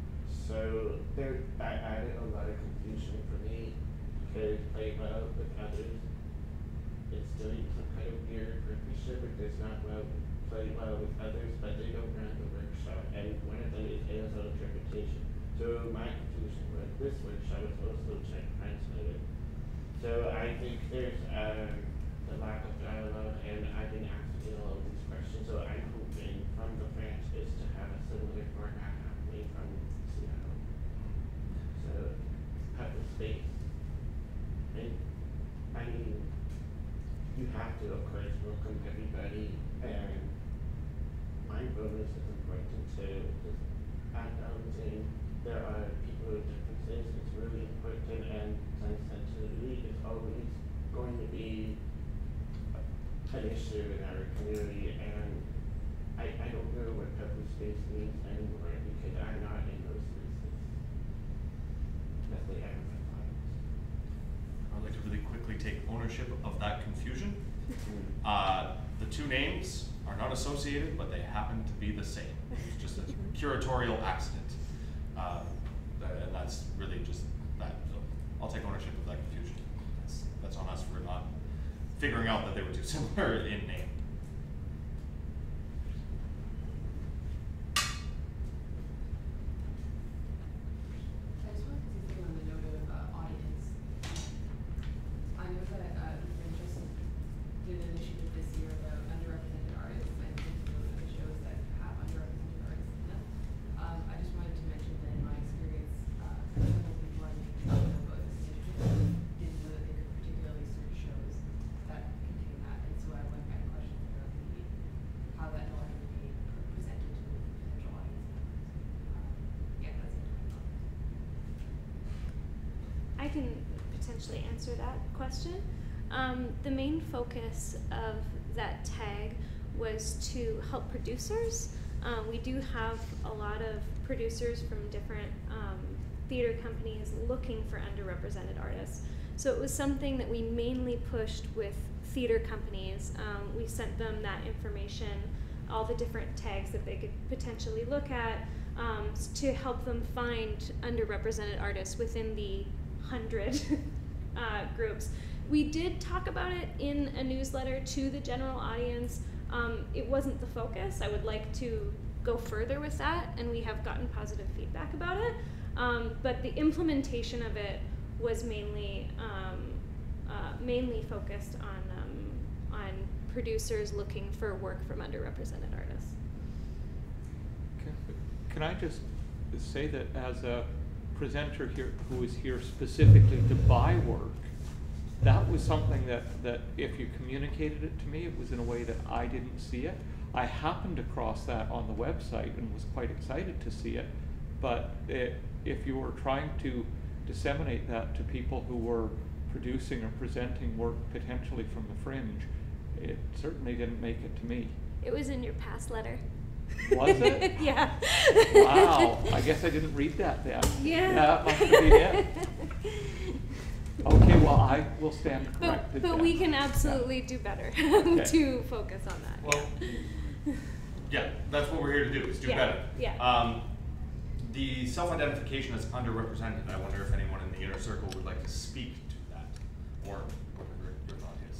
So there, that added a lot of confusion for me, because play well with others. It's doing some kind of weird partnership, but does not well play well with others, but they don't run the workshop, and one of them is A S L interpretation. So my confusion was this workshop is also translated. So I think there's um, the lack of dialogue, and I've been asking all of these questions, so I'm hoping from the French is to have a similar format happening from Seattle. So have the space. And I mean, you have to, of course, welcome everybody, and mindfulness is important too. Just acknowledging there are people with differences is really important, and sensitivity is always going to be an issue in our community, and I, I don't know what public space means anymore because I'm not in those spaces. Especially ever in my life. I'd like to really quickly take ownership of that confusion. Uh, the two names are not associated, but they happen to be the same. It's just a curatorial accident. Uh, and that's really just that. So I'll take ownership of that confusion. That's, that's on us for not figuring out that they were too similar in name. I just wanted to say something on the note of uh, audience. I know that uh, the Fringe just did an initiative this year about underrepresented artists, and I think those are the shows that have underrepresented artists in them. Um, I just wanted to mention that in my experience, uh, several people I think about this initiative didn't know that they could particularly search shows that contain that, and so I went back questions about the how that knowledge would be presented to potential audience members. Um, yeah, that's it. I can potentially answer that question. Um, the main focus of that tag was to help producers. Um, we do have a lot of producers from different um, theater companies looking for underrepresented artists. So it was something that we mainly pushed with theater companies. Um, we sent them that information, all the different tags that they could potentially look at um, to help them find underrepresented artists within the hundred uh, groups. We did talk about it in a newsletter to the general audience. Um, it wasn't the focus. I would like to go further with that, and we have gotten positive feedback about it. Um, but the implementation of it was mainly um, uh, mainly focused on um, on producers looking for work from underrepresented artists. Can, can I just say that as a presenter here who is here specifically to buy work, that was something that, that if you communicated it to me, it was in a way that I didn't see it. I happened across that on the website and was quite excited to see it, but it, if you were trying to disseminate that to people who were producing or presenting work potentially from the Fringe, it certainly didn't make it to me. It was in your pass letter. Was it? Yeah. Wow, I guess I didn't read that then. Yeah. That must have been it. Okay, well, I will stand corrected. But, but then. we can absolutely do better Okay. to focus on that. Well, yeah, that's what we're here to do, is do Yeah, better. yeah. Um, the self-identification as underrepresented, I wonder if anyone in the inner circle would like to speak to that. or whatever your, your thought is.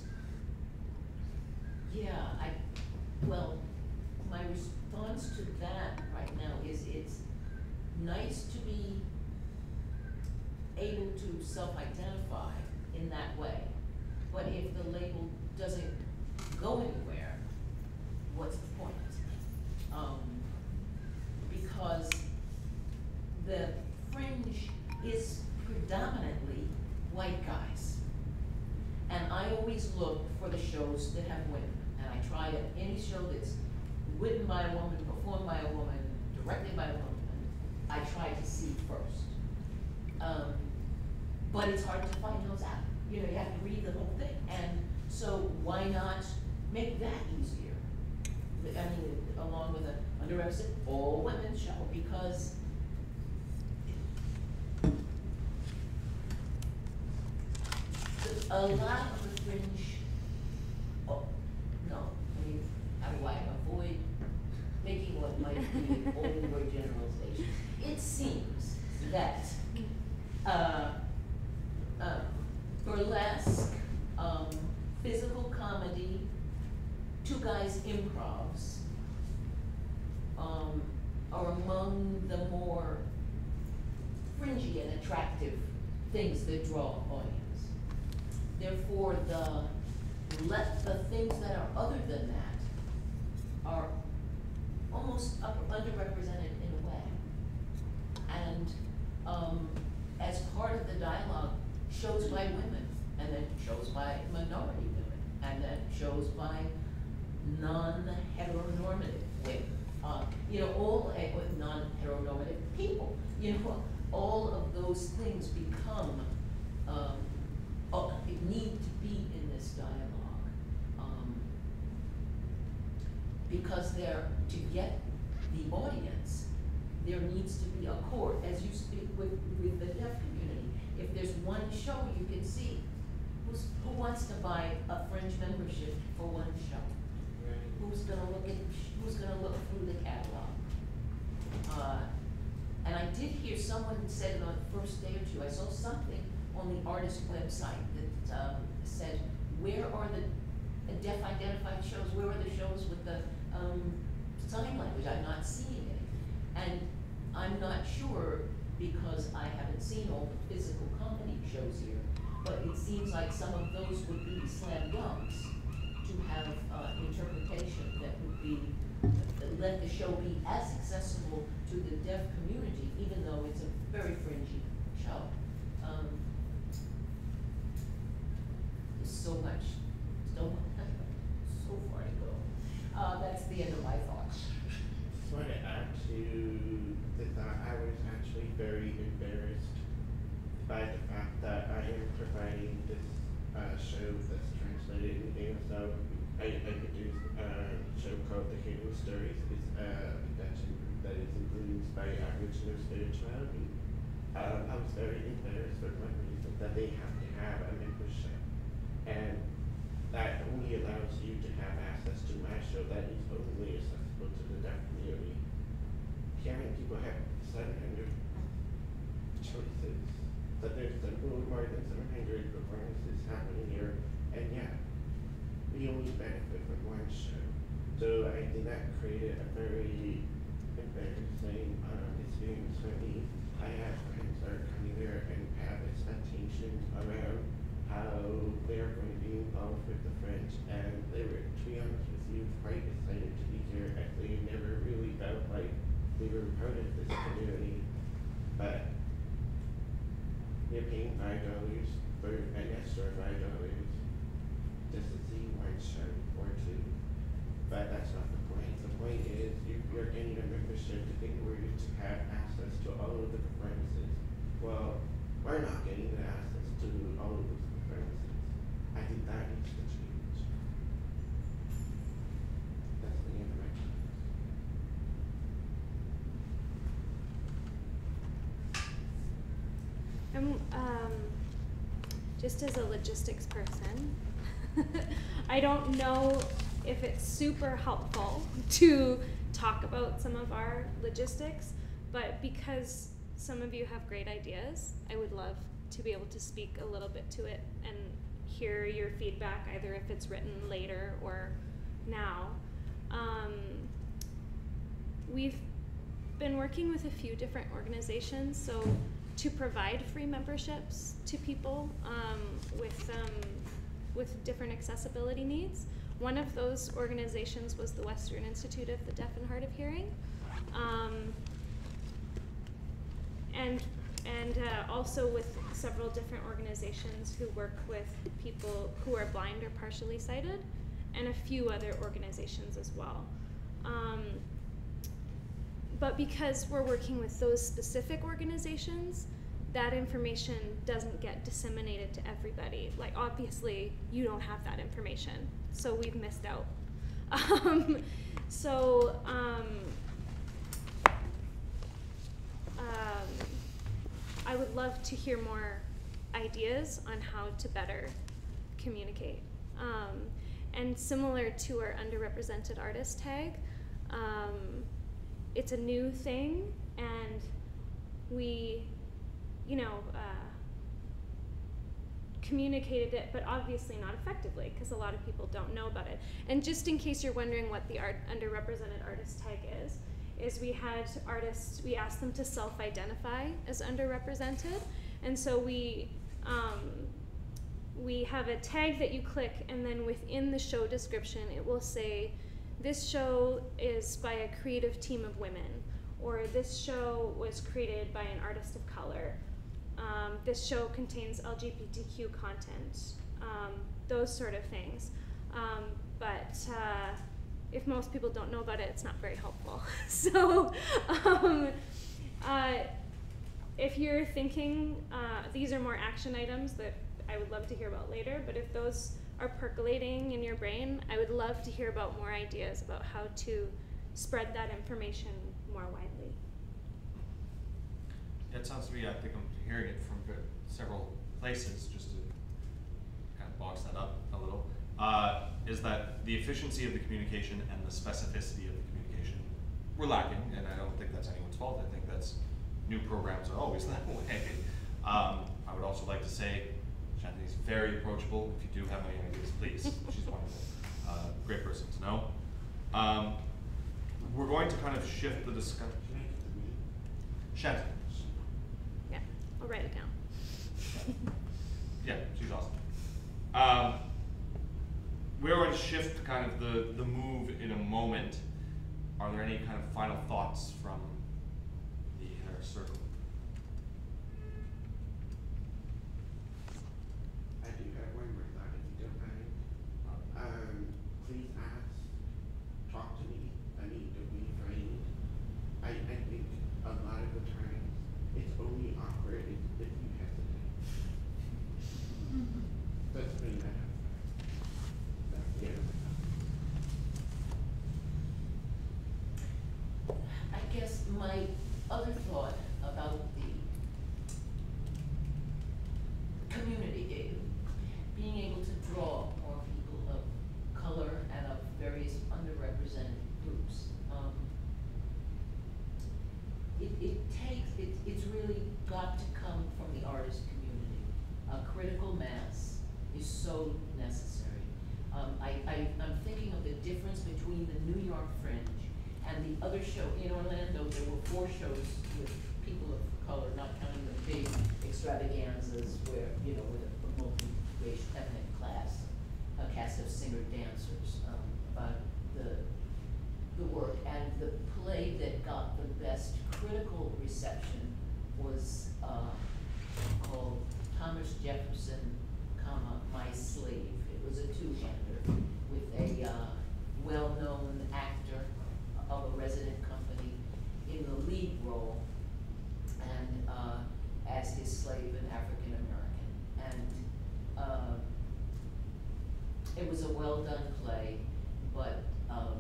Yeah, I, well, my response to that right now is it's nice to be able to self-identify in that way. But if the label doesn't go anywhere, what's the point? Um, because the Fringe is predominantly white guys. And I always look for the shows that have women. And I try to, any show that's written by a woman, performed by a woman, directed by a woman, I try to see first. Um, but it's hard to find those out. You know, you have to read the whole thing. And so why not make that easier? I mean, along with an underrepresented all women show, because a lot of the Fringe, oh, no, I mean, how do I avoid making what might be over generalizations? It seems that uh, uh, burlesque, um, physical comedy, two guys improvs um, are among the more fringy and attractive things that draw an audience. Therefore, the let the things that are other than that are almost upper, underrepresented in a way. And um, as part of the dialogue, shows by women, and then shows by minority women, and then shows by non-heteronormative women. Uh, you know, all uh, non-heteronormative people. You know, all of those things become um, uh, need to be in this dialogue um, because they're to get the audience. There needs to be a core, as you speak with with the deaf community. If there's one show you can see, who's who wants to buy a Fringe membership for one show? Who's gonna look at, who's gonna look through the catalog? Uh, and I did hear someone said it on the first day or two, I saw something on the artist website that um, said, where are the deaf identified shows? Where are the shows with the um, sign language? I'm not seeing it. And I'm not sure, because I haven't seen all the physical comedy shows here, but it seems like some of those would be slam dunks to have uh, interpretation that would be, uh, let the show be as accessible to the deaf community, even though it's a very fringy show. Um, there's so much, so, so far to go. Uh, that's the end of my thoughts. Just want to add to the thought, I was actually very embarrassed by the fact that I am providing this uh, show that's translated in English. So I, I produced a show called The Hero Stories. It's a production group that is influenced by Aboriginal spirituality. Um, I was very embarrassed for one reason, that they have to have a membership. And that only allows you to have access to my show that is only accessible to the deaf community. Hearing people have seven hundred choices, but there's a little more than seven hundred performances happening here, and yeah, we only benefit from one show. So I think that created a very embarrassing um, experience for me. I have friends that are coming there and have expectations around how they're going to be involved with the Fringe, and they were, to be honest with you, quite excited to be here, as they never really felt like they were part of this community. But you're paying five dollars for an extra five dollars just to see one show or two. But that's not the point. The point is you, you're getting a membership in order to have access to all of the performances. Well, we're not getting the access to all of those performances. I think that needs to change. That's the end of my comments. Um, um, just as a logistics person, I don't know if it's super helpful to talk about some of our logistics, but because some of you have great ideas, I would love to be able to speak a little bit to it and hear your feedback, either if it's written later or now. Um, we've been working with a few different organizations, so to provide free memberships to people um, with um, with different accessibility needs. One of those organizations was the Western Institute of the Deaf and Hard of Hearing, um, and and uh, also with several different organizations who work with people who are blind or partially sighted, and a few other organizations as well. Um, but because we're working with those specific organizations, that information doesn't get disseminated to everybody. Like, obviously, you don't have that information, so we've missed out. Um, so, um, um, I would love to hear more ideas on how to better communicate. Um, and similar to our underrepresented artist tag, um, it's a new thing, and we, you know, uh, communicated it, but obviously not effectively, because a lot of people don't know about it. And just in case you're wondering what the art, underrepresented artist tag is, is we had artists, we asked them to self-identify as underrepresented, and so we, um, we have a tag that you click, and then within the show description it will say, this show is by a creative team of women, or this show was created by an artist of color. Um, this show contains L G B T Q content, um, those sort of things. Um, but uh, if most people don't know about it, it's not very helpful. So um, uh, if you're thinking, uh, these are more action items that I would love to hear about later, but if those are percolating in your brain, I would love to hear about more ideas about how to spread that information more widely. It sounds to me, I think I'm hearing it from several places, just to kind of box that up a little, uh, is that the efficiency of the communication and the specificity of the communication were lacking, and I don't think that's anyone's fault. I think that's, new programs are always that way. Um, I would also like to say, Shanti's very approachable. If you do have any ideas, please. She's wonderful. Uh, great person to know. Um, we're going to kind of shift the discussion. Shanti. Yeah, I'll write it down. Yeah, she's awesome. Um, we're going to shift kind of the, the move in a moment. Are there any kind of final thoughts from the inner circle? I do have one more thought, if you don't mind. Um, please ask, talk to me. I need to be framed. I, I think a lot of the times it's only awkward if, if you hesitate. That's really bad. That's the end of my I guess my other thought about the community, being able to draw more people of color and of various underrepresented groups. Um, it, it takes, it, it's really got to come from the artist community. A critical mass is so necessary. Um, I, I, I'm thinking of the difference between the New York Fringe and the other show. In Orlando, there were four shows with people of color, not counting the big extravaganzas where, you know, with a multi-racial ethnic class, a cast of singer-dancers, um, about the, the work. And the play that got the best critical reception was uh, called Thomas Jefferson, comma, My Slave. It was a two-hander with a uh, well-known actor of a resident company in the lead role, and uh, as his slave, an African American. And uh, it was a well done play, but um,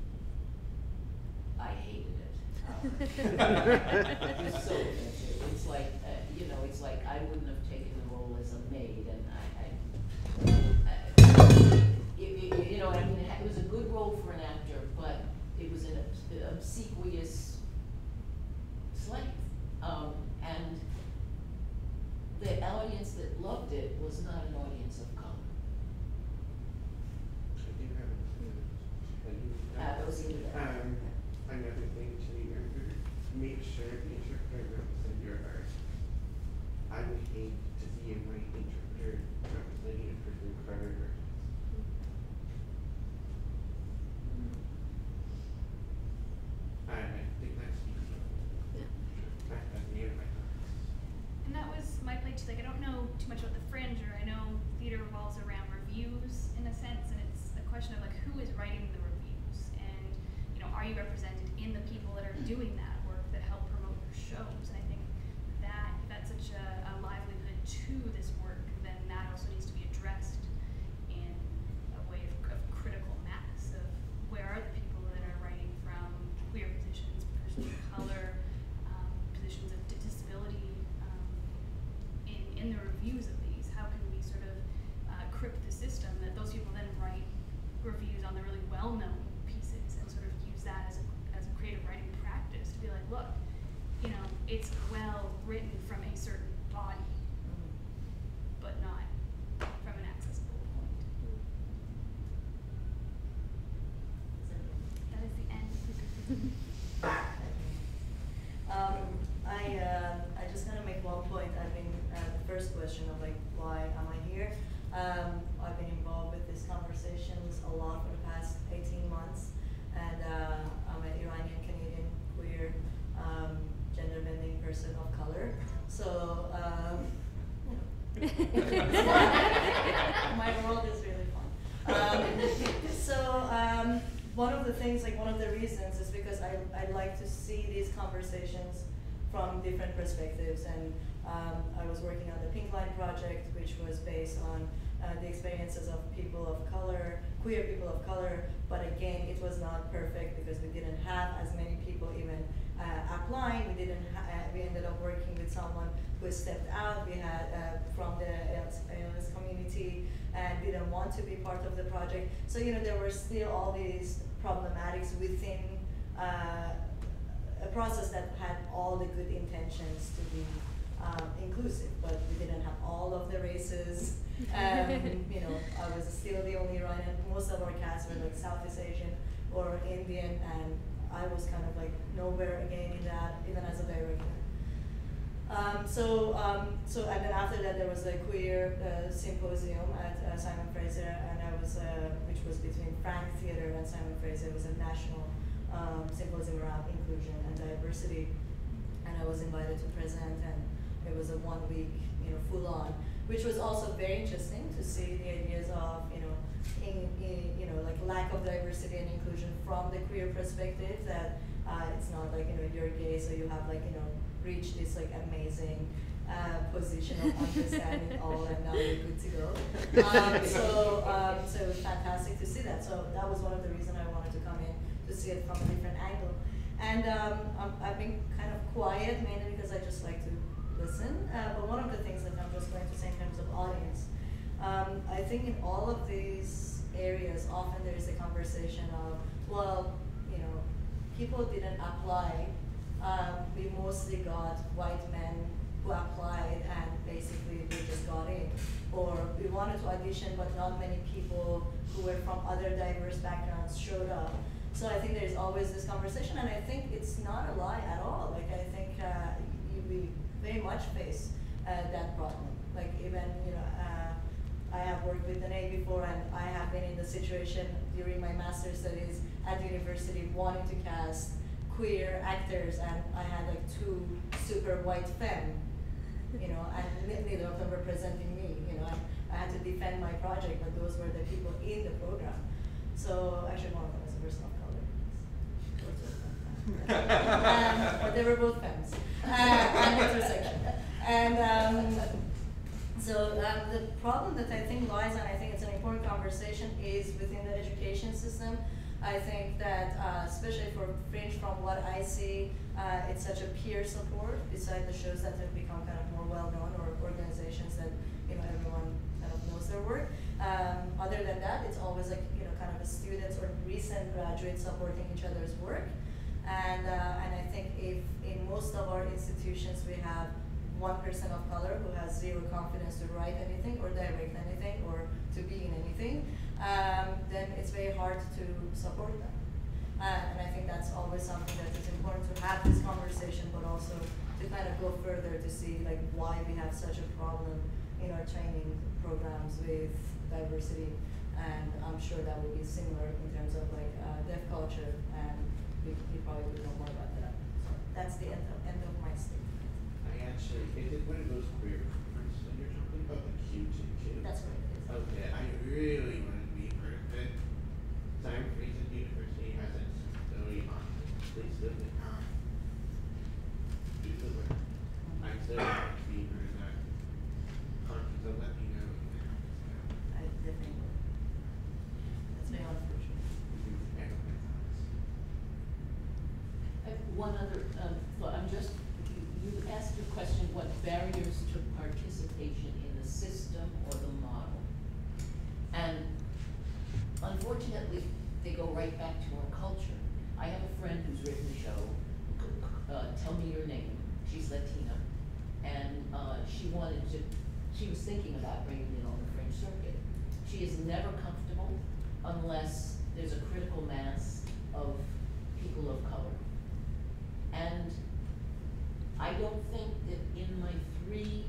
I hated it. Uh, it was so offensive. It's like, uh, you know, it's like I wouldn't have taken the role as a maid, and I, I, I it, it, you know, I mean, it was a good role for an actor, but it was an obsequious slave. Um, and the audience that loved it was not an audience of color. theater revolves around reviews in a sense, and it's a question of like who is writing the reviews, and you know, are you represented in the people that are doing that work that help promote your shows? And I think that if that's such a, a livelihood to this work, then that also needs to be addressed in a way of, of critical mass of where are the people that are writing from queer positions, positions of color, um, positions of disability, um, in, in the reviews of these. How can we sort of uh, crypt the system that those people then write reviews on the really well-known pieces and sort of use that as a, as a creative writing practice to be like, look, you know, it's well written from a certain body, but not from an accessible point. That is the end. um, I uh, I just gonna make one point. I've been uh, the first question of like why am I here? Um, I've been involved with these conversations a lot for the past eighteen months, and uh, I'm an Iranian Canadian queer um, gender bending person of color. So um, my world is really fun. Um, so um, one of the things, like one of the reasons, is because I I like to see these conversations from different perspectives, and um, I was working on the Pink Line project, which was based on uh, the experiences of people of color, queer people of color, but again, it was not perfect because we didn't have as many people even uh, applying. We didn't. Ha uh, we ended up working with someone who stepped out. We had uh, from the L S community and didn't want to be part of the project. So you know, there were still all these problematics within uh, a process that had all the good intentions to be um, inclusive, but we didn't have all of the races. Um, you know, I was still the only Iranian. Most of our cast were like Southeast Asian or Indian, and I was kind of like nowhere again in that, even as a director. Um, so, um, so and then after that there was a queer uh, symposium at uh, Simon Fraser, and I was, uh, which was between Frank Theatre and Simon Fraser. It was a national um, symposium around inclusion and diversity, and I was invited to present, and it was a one week, you know, full on, which was also very interesting to see the ideas of, you know, in, in you know, like lack of diversity and inclusion from the queer perspective. That uh, it's not like, you know, you're gay, so you have like, you know, reached this like amazing uh, position of understanding all, and now you're good to go. Um, so, um, so it was fantastic to see that. So that was one of the reasons I wanted to come in, to see it from a different angle. And um, I'm, I've been kind of quiet mainly because I just like to listen. Uh, but one of the things that I'm just going to say in terms of audience, um, I think in all of these areas, often there is a conversation of, well, you know, people didn't apply. Um, we mostly got white men who applied and basically they just got in. Or we wanted to audition, but not many people who were from other diverse backgrounds showed up. So I think there's always this conversation, and I think it's not a lie at all. Like, I think uh, you, we very much face uh, that problem. Like, even, you know, uh, I have worked with Danae before, and I have been in the situation during my master's studies at university wanting to cast queer actors, and I had like two super white femme, you know, and neither of them representing me, you know. I, I had to defend my project, but those were the people in the program. So actually one of them was a person of color. um, but they were both femmes, uh, and heterosexual. And um, so um, the problem that I think lies, and I think it's an important conversation, is within the education system. I think that, uh, especially for Fringe, from what I see, uh, it's such a peer support beside the shows that have become kind of more well-known, or organizations that, you know, everyone kind of knows their work. Um, other than that, it's always like, you know, kind of a students or recent graduates supporting each other's work. And, uh, and I think if in most of our institutions we have one person of color who has zero confidence to write anything or direct anything or to be in anything, um, then it's very hard to support them. Uh, and I think that's always something that is important to have this conversation, but also to kind of go further to see like why we have such a problem in our training programs with diversity. And I'm sure that will be similar in terms of like uh, deaf culture, and we, we probably will know more about that. So that's the end of, end of my statement. I actually, is it one of those queer conferences that you're talking about, the Q two Q? That's what it is. thinking about bringing in on the Fringe circuit. She is never comfortable unless there's a critical mass of people of color. And I don't think that in my three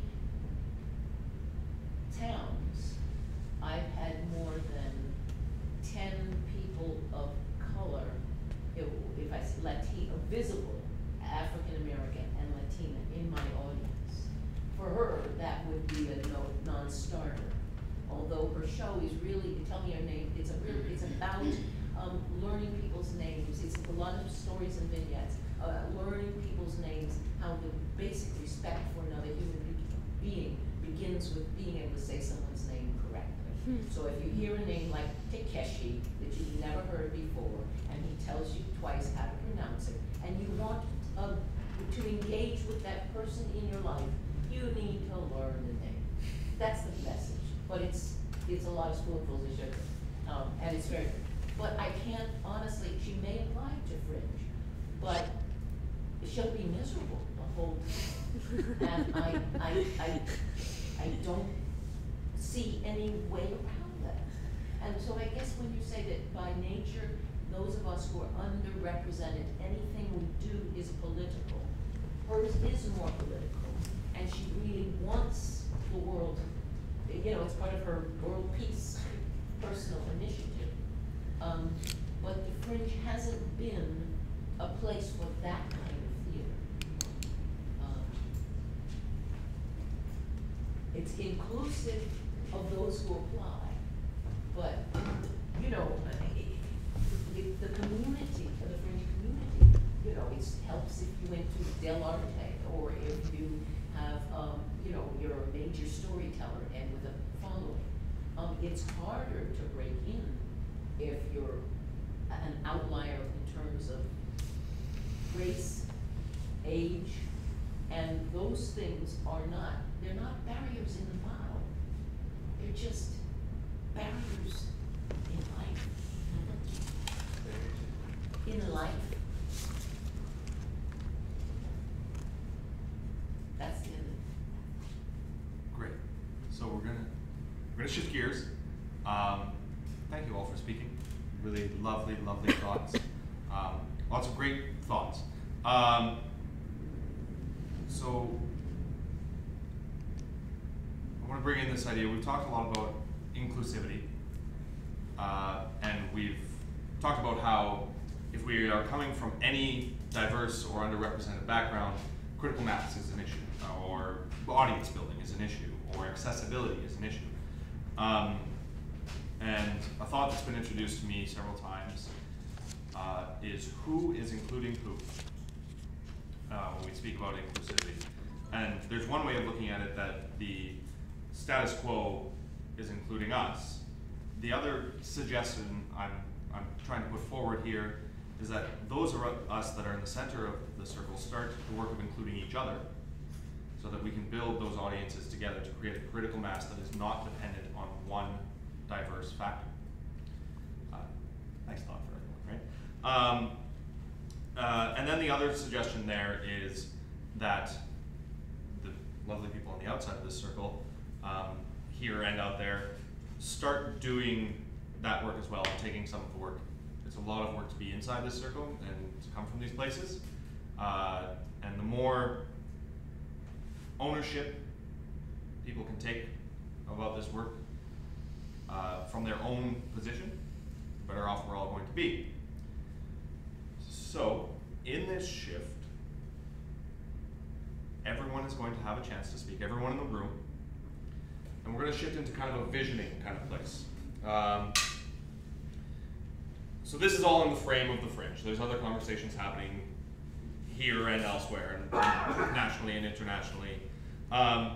towns, I've had more than ten people of color, if, if I say Latino, visible, African American and Latina in my audience. For her, that would be a no, non-starter. Although her show is really, tell me your name, it's a real, it's about um, learning people's names. It's a lot of stories and vignettes, uh, learning people's names, how the basic respect for another human be being begins with being able to say someone's name correctly. Hmm. So if you hear a name like Takeshi that you've never heard before, and he tells you twice how to pronounce it, and you want uh, to engage with that person in your life, you need to learn the name. That's the message. But it's it's a lot of spoonfuls of sugar, um, and it's very. But I can't honestly. She may apply to Fringe, but she'll be miserable the whole time, and I I I I don't see any way around that. And so I guess when you say that by nature, those of us who are underrepresented, anything we do is political. Hers is more political, and she really wants the world. You know, it's part of her world peace personal initiative. Um, but the Fringe hasn't been a place for that kind of theater. Um, it's inclusive of those who apply, but, you know, the, the community, the Fringe community, you know, it helps if you went to Del Arte, or if you have, um, you know, you're a major storyteller and with a following. Um, it's harder to break in if you're an outlier in terms of race, age, and those things are not, they're not barriers in the model. They're just barriers in life. In life. That's the end of it. Great. So we're gonna we're gonna shift gears. Um, thank you all for speaking. Really lovely, lovely thoughts. Um, lots of great thoughts. Um, so I want to bring in this idea. We've talked a lot about inclusivity, uh, and we've talked about how if we are coming from any diverse or underrepresented background, critical mass is an issue, or audience building is an issue, or accessibility is an issue. Um, and a thought that's been introduced to me several times uh, is who is including who uh, when we speak about inclusivity. And there's one way of looking at it, that the status quo is including us. The other suggestion I'm, I'm trying to put forward here is that those of us that are in the center of the circle start the work of including each other, so that we can build those audiences together to create a critical mass that is not dependent on one diverse factor. Uh, nice thought for everyone, right? Um, uh, and then the other suggestion there is that the lovely people on the outside of this circle, um, here and out there, start doing that work as well, taking some of the work. It's a lot of work to be inside this circle and to come from these places. Uh, and the more ownership people can take about this work uh, from their own position, the better off we're all going to be. So, in this shift, everyone is going to have a chance to speak, everyone in the room, and we're going to shift into kind of a visioning kind of place. Um, so this is all in the frame of the Fringe. There's other conversations happening here and elsewhere, and nationally and internationally. Um,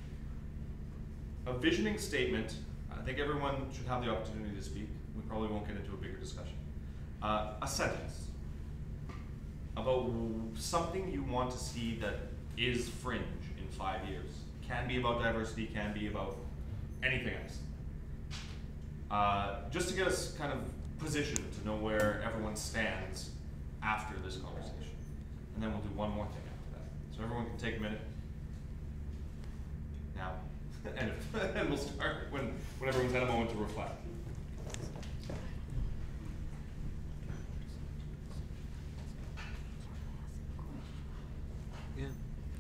a visioning statement, I think everyone should have the opportunity to speak. We probably won't get into a bigger discussion. Uh, a sentence about something you want to see that is Fringe in five years. Can be about diversity, can be about anything else. Uh, just to get us kind of positioned to know where everyone stands after this conversation. And then we'll do one more thing after that. So everyone can take a minute. Now. and, and we'll start when, when everyone's had a moment to reflect. Yeah.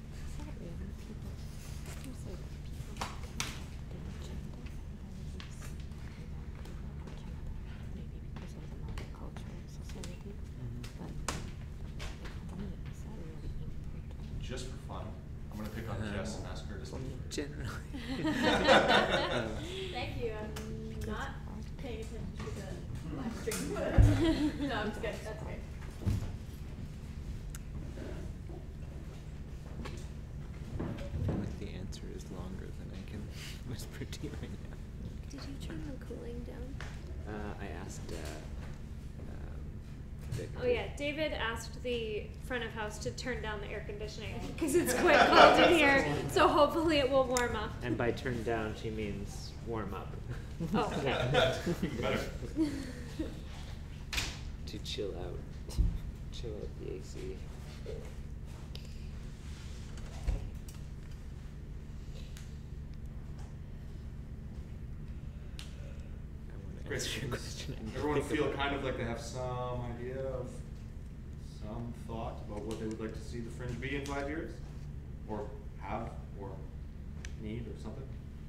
Just for fun, I'm going to pick on Jess and ask her to speak first. Generally. Thank you. I'm not paying attention to the live stream. No, I'm just good. That's great. I feel like the answer is longer than I can whisper to you right now. Did you turn the cooling down? Uh, I asked uh, um, Vic. Oh yeah, David asked the front of house to turn down the air conditioning because it's quite cold in here. So hopefully it will warm up. And by turn down, she means warm up. Oh, okay. Better. To chill out. Chill out the A C. Great. Answer your question. Everyone feel kind of like they have some idea of, some thought about what they would like to see the Fringe be in five years? Or have, or need, or something?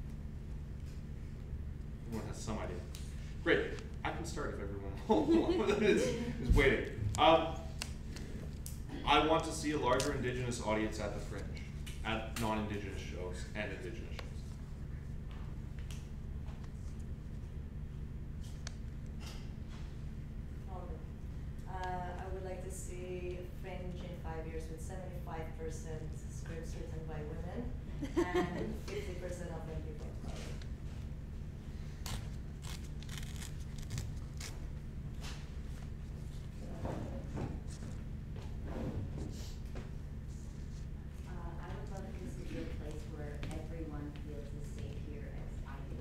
Everyone has some idea. Great. I can start if everyone is, is waiting. Um, I want to see a larger Indigenous audience at the Fringe, at non-Indigenous shows and Indigenous shows. Uh, I would like to see Fringe in five years with seventy-five percent scripts written by women and fifty percent of them people of color. Uh, I would love this to be a place where everyone feels as safe here as I do.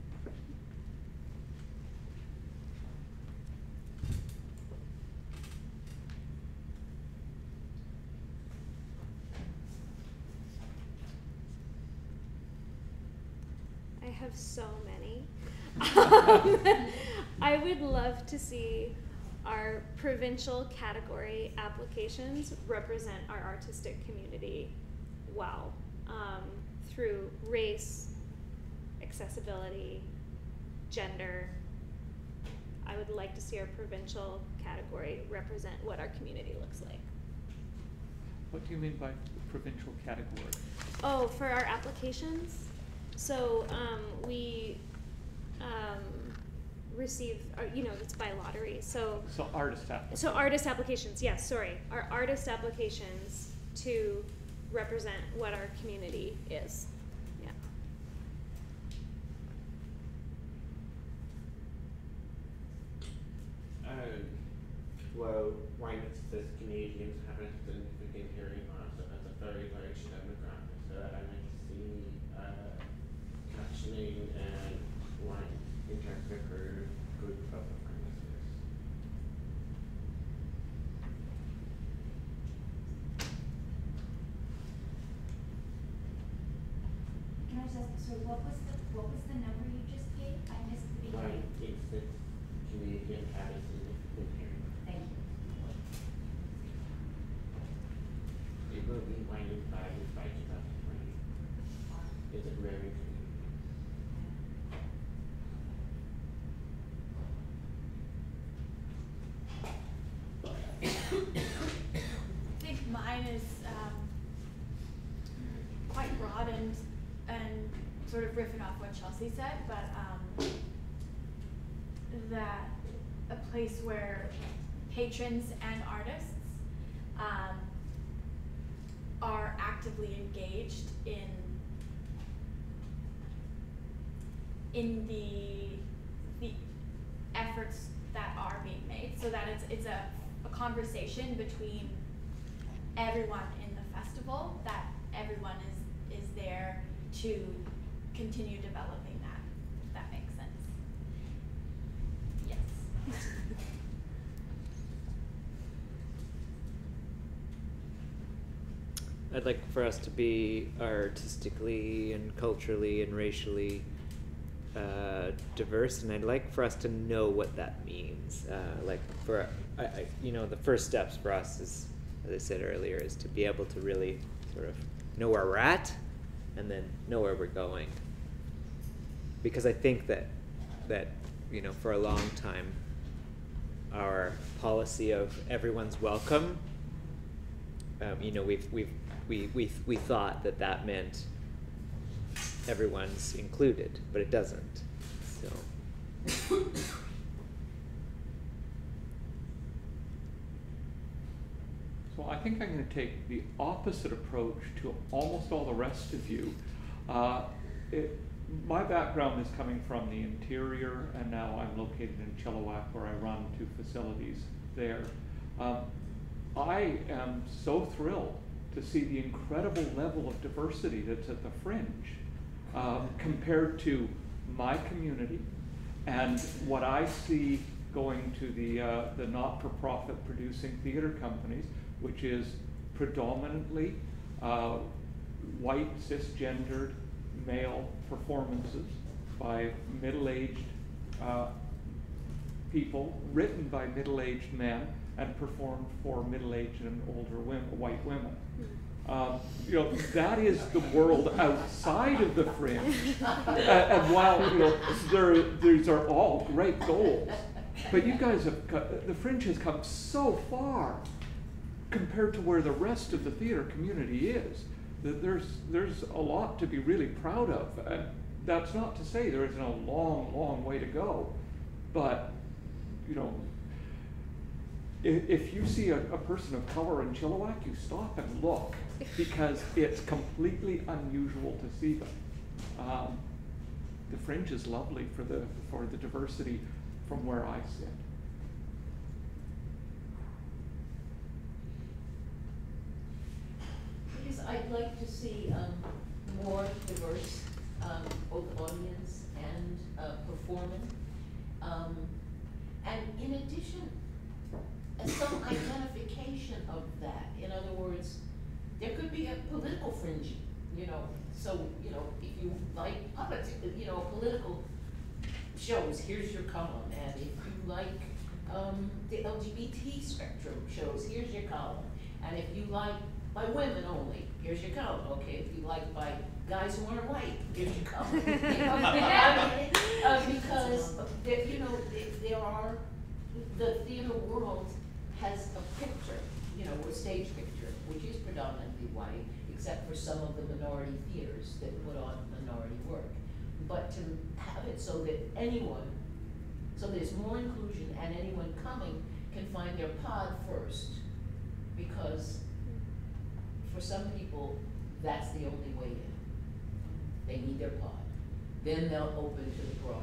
I have so many. Um, I would love to see our provincial category applications represent our artistic community well, um, through race, accessibility, gender. I would like to see our provincial category represent what our community looks like. What do you mean by provincial category? Oh, for our applications? So um, we um, receive, uh, you know, it's by lottery. So So artist applications. So artist applications, yes, sorry. Our artist applications to represent what our community is. Yeah. Um, well, white cis Canadians have a significant hearing loss as a very large demographic, so I like to see uh, captioning and white interpreter for good public services. Can I just ask, so what was the, what was the number you just gave? I missed the White beginning. cis Canadian have a significant hearing loss. Thank you. It will be white in five and five two thousand twenty. It's a very I think mine is um, quite broad and and sort of riffing off what Chelsea said, but um, that a place where patrons and artists um, are actively engaged in in the the efforts that are being made, so that it's it's a, a conversation between everyone in the festival, that everyone is is there to continue developing that, if that makes sense. Yes. I'd like for us to be artistically and culturally and racially uh, diverse, and I'd like for us to know what that means. Uh, like for, I, I, you know, the first steps for us is, as I said earlier, is to be able to really sort of know where we're at, and then know where we're going. Because I think that that you know, for a long time, our policy of everyone's welcome, um, you know, we've we've we we we thought that that meant everyone's included, but it doesn't. So. So I think I'm going to take the opposite approach to almost all the rest of you. Uh, it, my background is coming from the interior, and now I'm located in Chilliwack, where I run two facilities there. Um, I am so thrilled to see the incredible level of diversity that's at the Fringe um, compared to my community and what I see going to the, uh, the not-for-profit producing theater companies, which is predominantly uh, white, cisgendered, male performances by middle-aged uh, people, written by middle-aged men, and performed for middle-aged and older women, white women. Um, you know, that is the world outside of the Fringe. uh, and while, you know, there, these are all great goals, but you guys have, got, the Fringe has come so far compared to where the rest of the theater community is. That there's, there's a lot to be really proud of. And that's not to say there isn't a long, long way to go. But, you know, if, if you see a, a person of color in Chilliwack, you stop and look, because it's completely unusual to see them. Um, the Fringe is lovely for the, for the diversity from where I sit. Because I'd like to see um, more diverse, um, both audience and uh, performing. Um, and in addition, uh, some identification of that. In other words, there could be a political fringe, you know, so, you know, if you like politics, you know, political shows, here's your column. And if you like um, the L G B T spectrum shows, here's your column. And if you like by women only, here's your column. Okay, if you like by guys who aren't white, here's your column. You know, I mean, uh, because there, you know, there, there are, the theater world has a picture, you know, a stage picture, which is predominantly white, except for some of the minority theaters that put on minority work. But to have it so that anyone, so there's more inclusion and anyone coming can find their pod first, because for some people, that's the only way in. They need their pod. Then they'll open to the broader.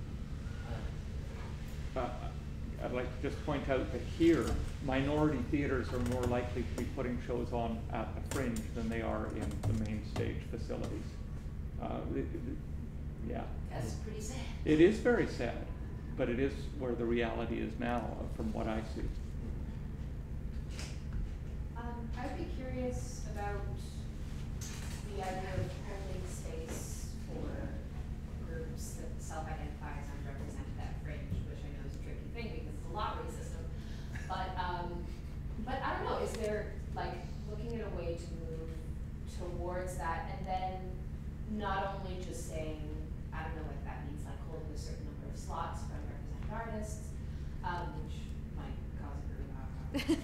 Uh, uh, I'd like to just point out that here, minority theaters are more likely to be putting shows on at the Fringe than they are in the main stage facilities. Uh, it, it, yeah. That's pretty sad. It is very sad, but it is where the reality is now, uh, from what I see. Um, I'd be curious about the idea of holding space for groups that self-identify as underrepresented at Fringe, which I know is a tricky thing because it's a lottery system. But um, but I don't know, is there, like, looking at a way to move towards that, and then not only just saying, I don't know what that means, like holding a certain number of slots for underrepresented artists, um, which might cause a really loud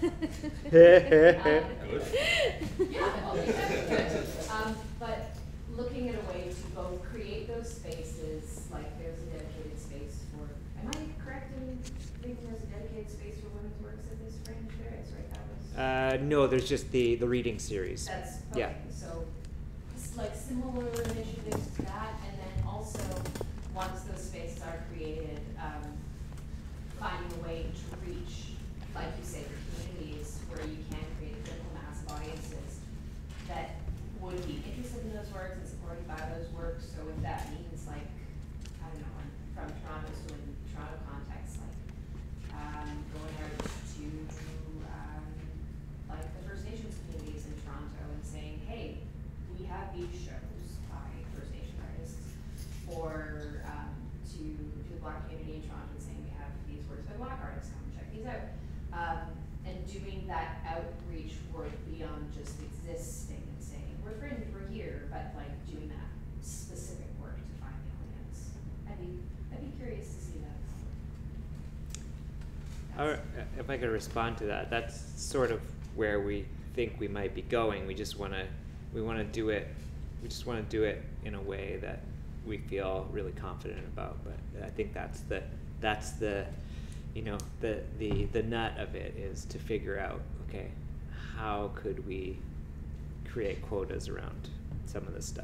um, yeah, okay, um, but looking at a way to both create those spaces, like there's a dedicated space for, am I correct in thinking there's a dedicated space for women's works at this Fringe? There is, right? That was. Uh, no, there's just the, the reading series. That's, okay, yeah. So it's like similar initiatives to that, and then also once those spaces are created, um, finding a way to reach, like you say, the communities where you can create a critical mass of audiences that would be interested in those works and supported by those works. So if that means, like, I don't know, I'm from Toronto, so in Toronto context, like um, going out to um, like the First Nations communities in Toronto and saying, Black community in Toronto and saying we have these works by Black artists, come check these out. Um, and doing that outreach work beyond just existing and saying, we're Fringe, we're here, but like doing that specific work to find the audience. I'd be, I'd be curious to see that. Or, if I could respond to that, that's sort of where we think we might be going. We just want to, we want to do it, we just want to do it in a way that we feel really confident about. But I think that's the, that's the, you know, the the the nut of it is to figure out, okay, how could we create quotas around some of this stuff.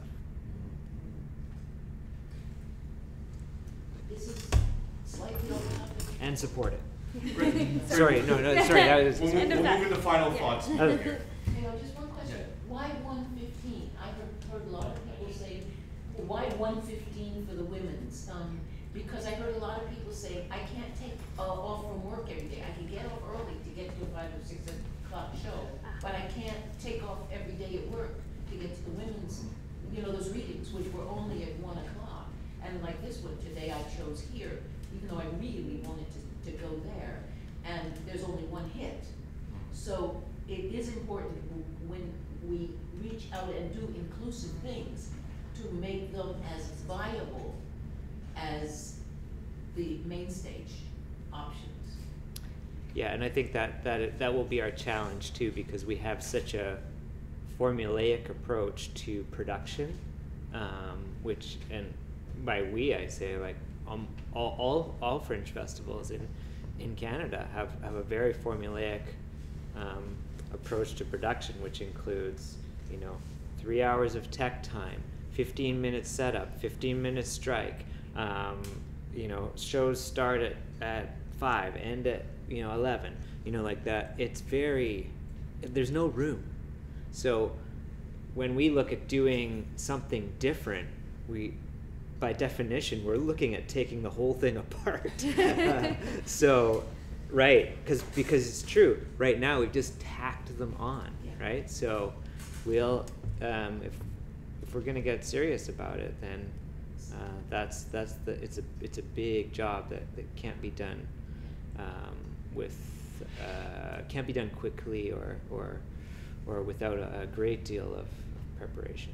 This is slightly off topic. And support it. Great. Sorry, no, no, sorry, that was. We'll, we'll, we'll move into final Yeah. thoughts. Okay. You know, just one question. Why one fifteen? I heard, heard a lot of people say, why one fifteen for the women's? Um, because I heard a lot of people say, I can't take uh, off from work every day. I can get off early to get to a five or six o'clock show, but I can't take off every day at work to get to the women's, you know, those readings, which were only at one o'clock. And like this one today, I chose here, even though I really wanted to to go there, and there's only one hit. So it is important when we reach out and do inclusive things to make them as viable as the main stage options. Yeah, and I think that that that will be our challenge too, because we have such a formulaic approach to production, um, which, and by we I say like um, all, all all Fringe festivals in in Canada have have a very formulaic um, approach to production, which includes, you know, three hours of tech time, fifteen minutes setup, fifteen minutes strike. Um, you know, shows start at, at five, end at, you know, eleven. You know, like that. It's very, there's no room. So when we look at doing something different, we, by definition, we're looking at taking the whole thing apart. uh, so, right, because because it's true. Right now, we've just tacked them on, Yeah. right? So, we'll um, if if we're gonna get serious about it, then uh, that's that's the it's a it's a big job that, that can't be done um, with uh, can't be done quickly or or or without a, a great deal of preparation.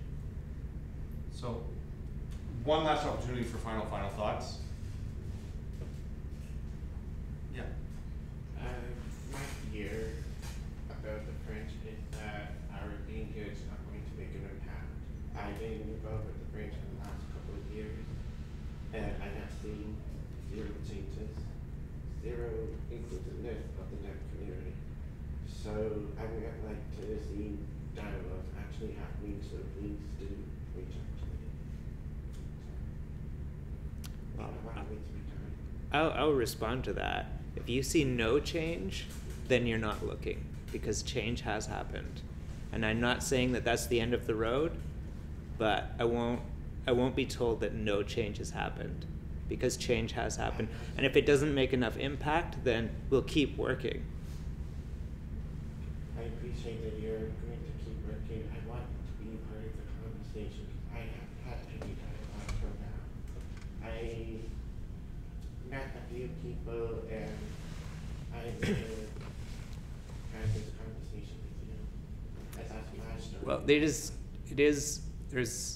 So, one last opportunity for final, final thoughts. Yeah. Uh, my fear about the Fringe is that our being here is not going to make an impact. I've been involved with the Fringe for the last couple of years, and I have seen zero changes, zero inclusiveness of the deaf community. So I would like to see dialogue actually happening, so please do reach out to me. Well, I want to waste my time. I'll, I'll respond to that. If you see no change, then you're not looking, because change has happened. And I'm not saying that that's the end of the road, but I won't, I won't be told that no change has happened, because change has happened. And if it doesn't make enough impact, then we'll keep working. I appreciate that you're going to keep working. I want to be part of the conversation. I have had any dialogue till now. I met a few people and I want to have this conversation with you. As that's my story. Well, it is, it is, there's,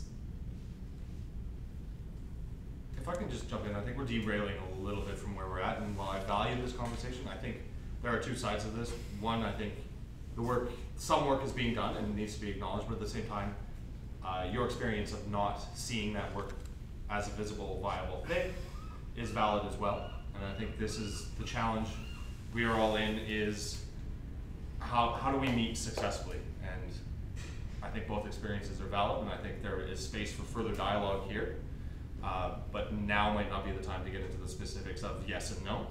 If I can just jump in, I think we're derailing a little bit from where we're at, and while I value this conversation, I think there are two sides of this. One, I think the work, some work is being done and needs to be acknowledged, but at the same time, uh, your experience of not seeing that work as a visible, viable thing is valid as well. And I think this is the challenge we are all in, is how, how do we meet successfully? And I think both experiences are valid, and I think there is space for further dialogue here. Uh, but now might not be the time to get into the specifics of yes and no.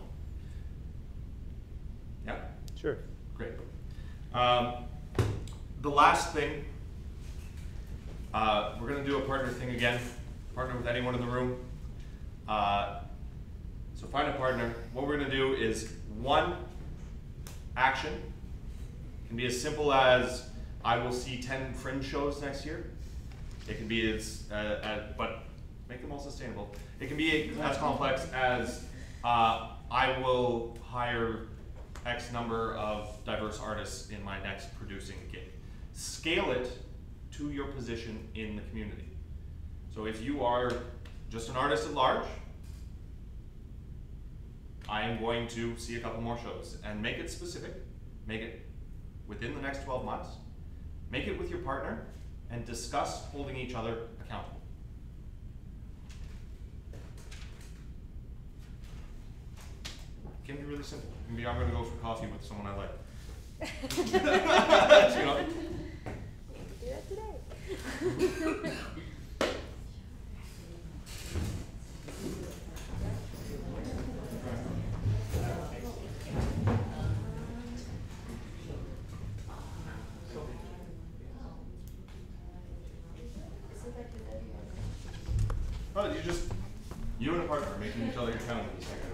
Yeah? sure. Great. Um, the last thing, uh, we're going to do a partner thing again. Partner with anyone in the room. Uh, so find a partner. What we're going to do is one action. It can be as simple as I will see ten Fringe shows next year. It can be as, uh, uh, but Make them all sustainable. It can be as complex as uh, I will hire X number of diverse artists in my next producing gig. Scale it to your position in the community. So if you are just an artist at large, I am going to see a couple more shows and make it specific, make it within the next twelve months, make it with your partner, and discuss holding each other accountable. It can be really simple. It can be, I'm going to go for coffee with someone I like. You know? Do that today. Oh, you just, you and a partner are making each other accountable.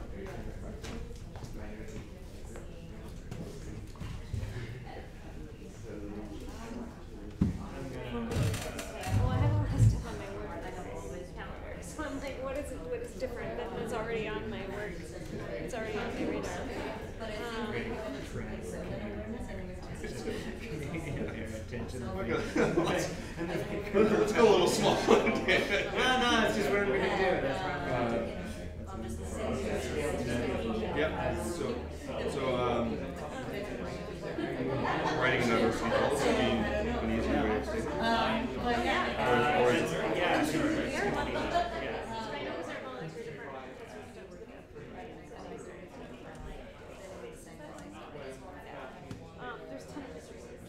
Well, I have all this stuff on my work calendar, so I'm like, what is it, what is different than is already on my work? It's already on my radar. Um, Let's go a little small. No, no, it's just what we're gonna do. That's Uh, Yep. So, so um, writing a diversity policy would be an easier way of saying it. Or, or is it? Yeah, sure. um, there's tons of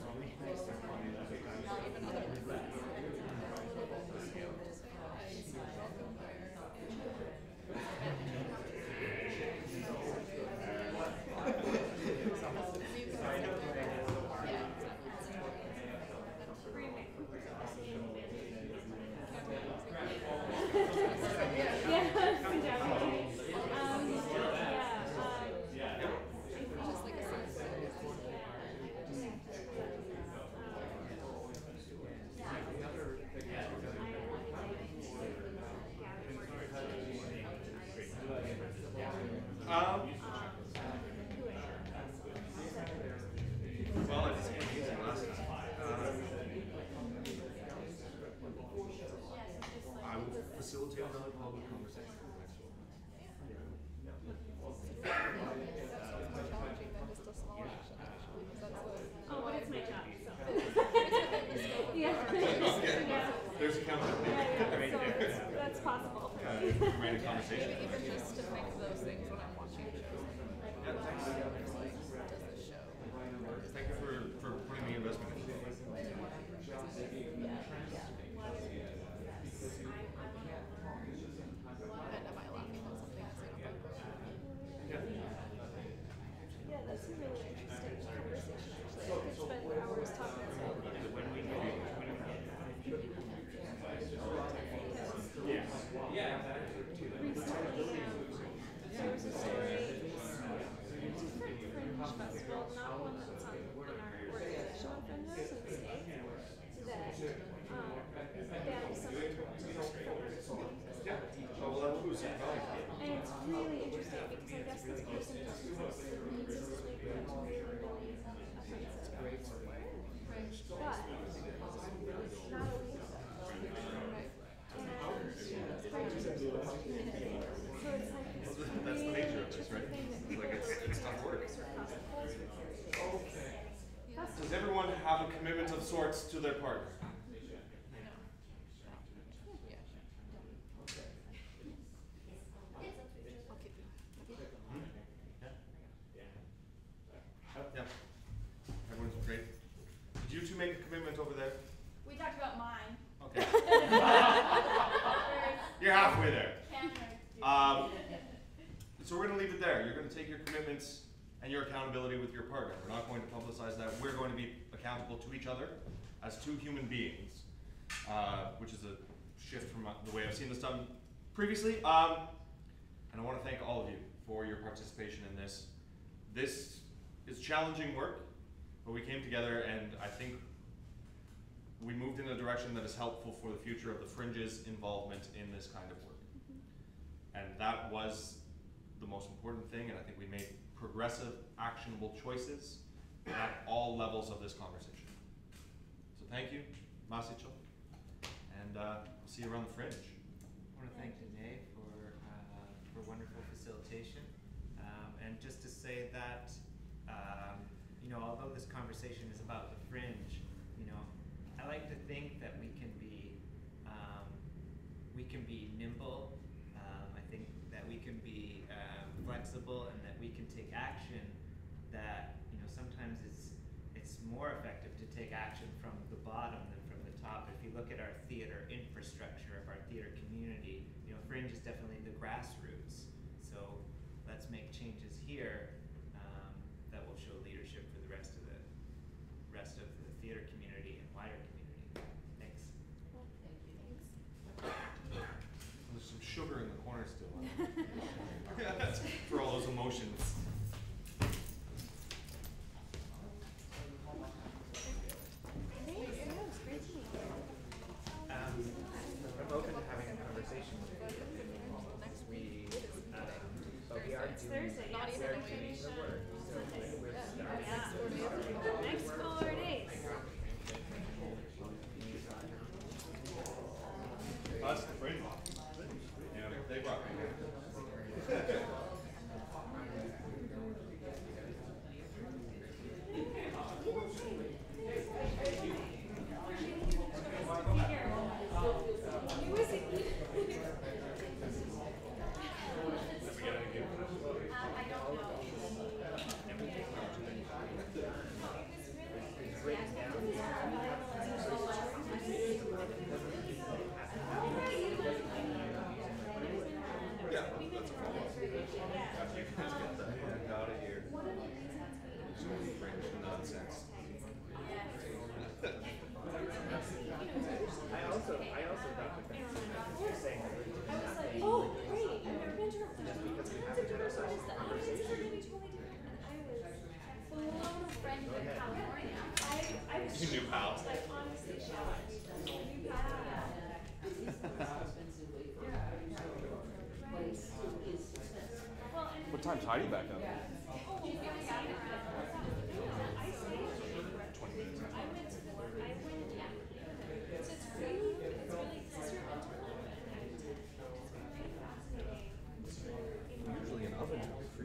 Um, well, it's amazing last uh, I will facilitate another public conversation. Oh, but it's my job, so. Yeah. Yeah. There's accountability right So there. that's, that's possible. Uh, Random conversation. Even just to think of those things when I'm watching shows. Yeah, thanks. Thank you for, for putting the investment in. Yeah, that's a really interesting conversation, actually. I could spend hours talking about it. Recently, um, there was a very different Fringe festival, not one that's on in our traditional Fringes in the States, that um, they had some Yeah. Oh, well, that was and it's really interesting because I guess this person just needs us to make them really really offensive. But not a week ago. And it's very interesting. So it's like this That's the really nature of this, tricky right? thing that It's people like it's, don't it's tough work. realize or cross polls. Does everyone have a commitment of sorts to their partner? Yeah. Everyone's great. Did you two make a commitment over there? We talked about mine. Okay. You're halfway there. Um, so we're going to leave it there. You're going to take your commitments and your accountability with your partner. We're not going to publicize that. We're going to be accountable to each other as two human beings, uh, which is a shift from the way I've seen this done previously. Um, and I want to thank all of you for your participation in this. This is challenging work, but we came together and I think we moved in a direction that is helpful for the future of the Fringe's involvement in this kind of work. And that was the most important thing, and I think we made progressive, actionable choices at all levels of this conversation. So thank you, Masicho, and uh, we'll see you around the Fringe. I want to thank Danae for, uh, for wonderful facilitation, um, and just to say that, um, you know, although this conversation is about the Fringe, you know, I like to think that we can be, um, we can be nimble. Um, I think that we can be um, flexible, and that we can take action. That, you know, sometimes it's it's more effective to take action from the bottom than from the top. If you look at our theater infrastructure of our theater community, you know, Fringe is definitely the grassroots. So let's make changes here um, that will show leadership for the rest of the rest of the theater community and wider community. Thanks. Thank you. Thanks. There's some sugar in the corner still. For all those emotions. Um, I'm open to having a conversation with you. We, um, but we are It's doing, Thursday, we are yeah. doing the work. So we're, we're starting. Yeah. Next four days. That's the Fringe. Yeah, they brought me here. Yeah, that's a problem. After you guys get the heck out of here. Some Fringe nonsense. I also, I also got the you're saying that we're doing nothing. Oh, great, I've never been to a Just because we haven't had ourselves a conversation. blown friend Go in ahead. California. I, I was You knew how. shocked, like honestly shocked. Yeah. Expensive way for a place is expensive. Well, and What time's Heidi back up?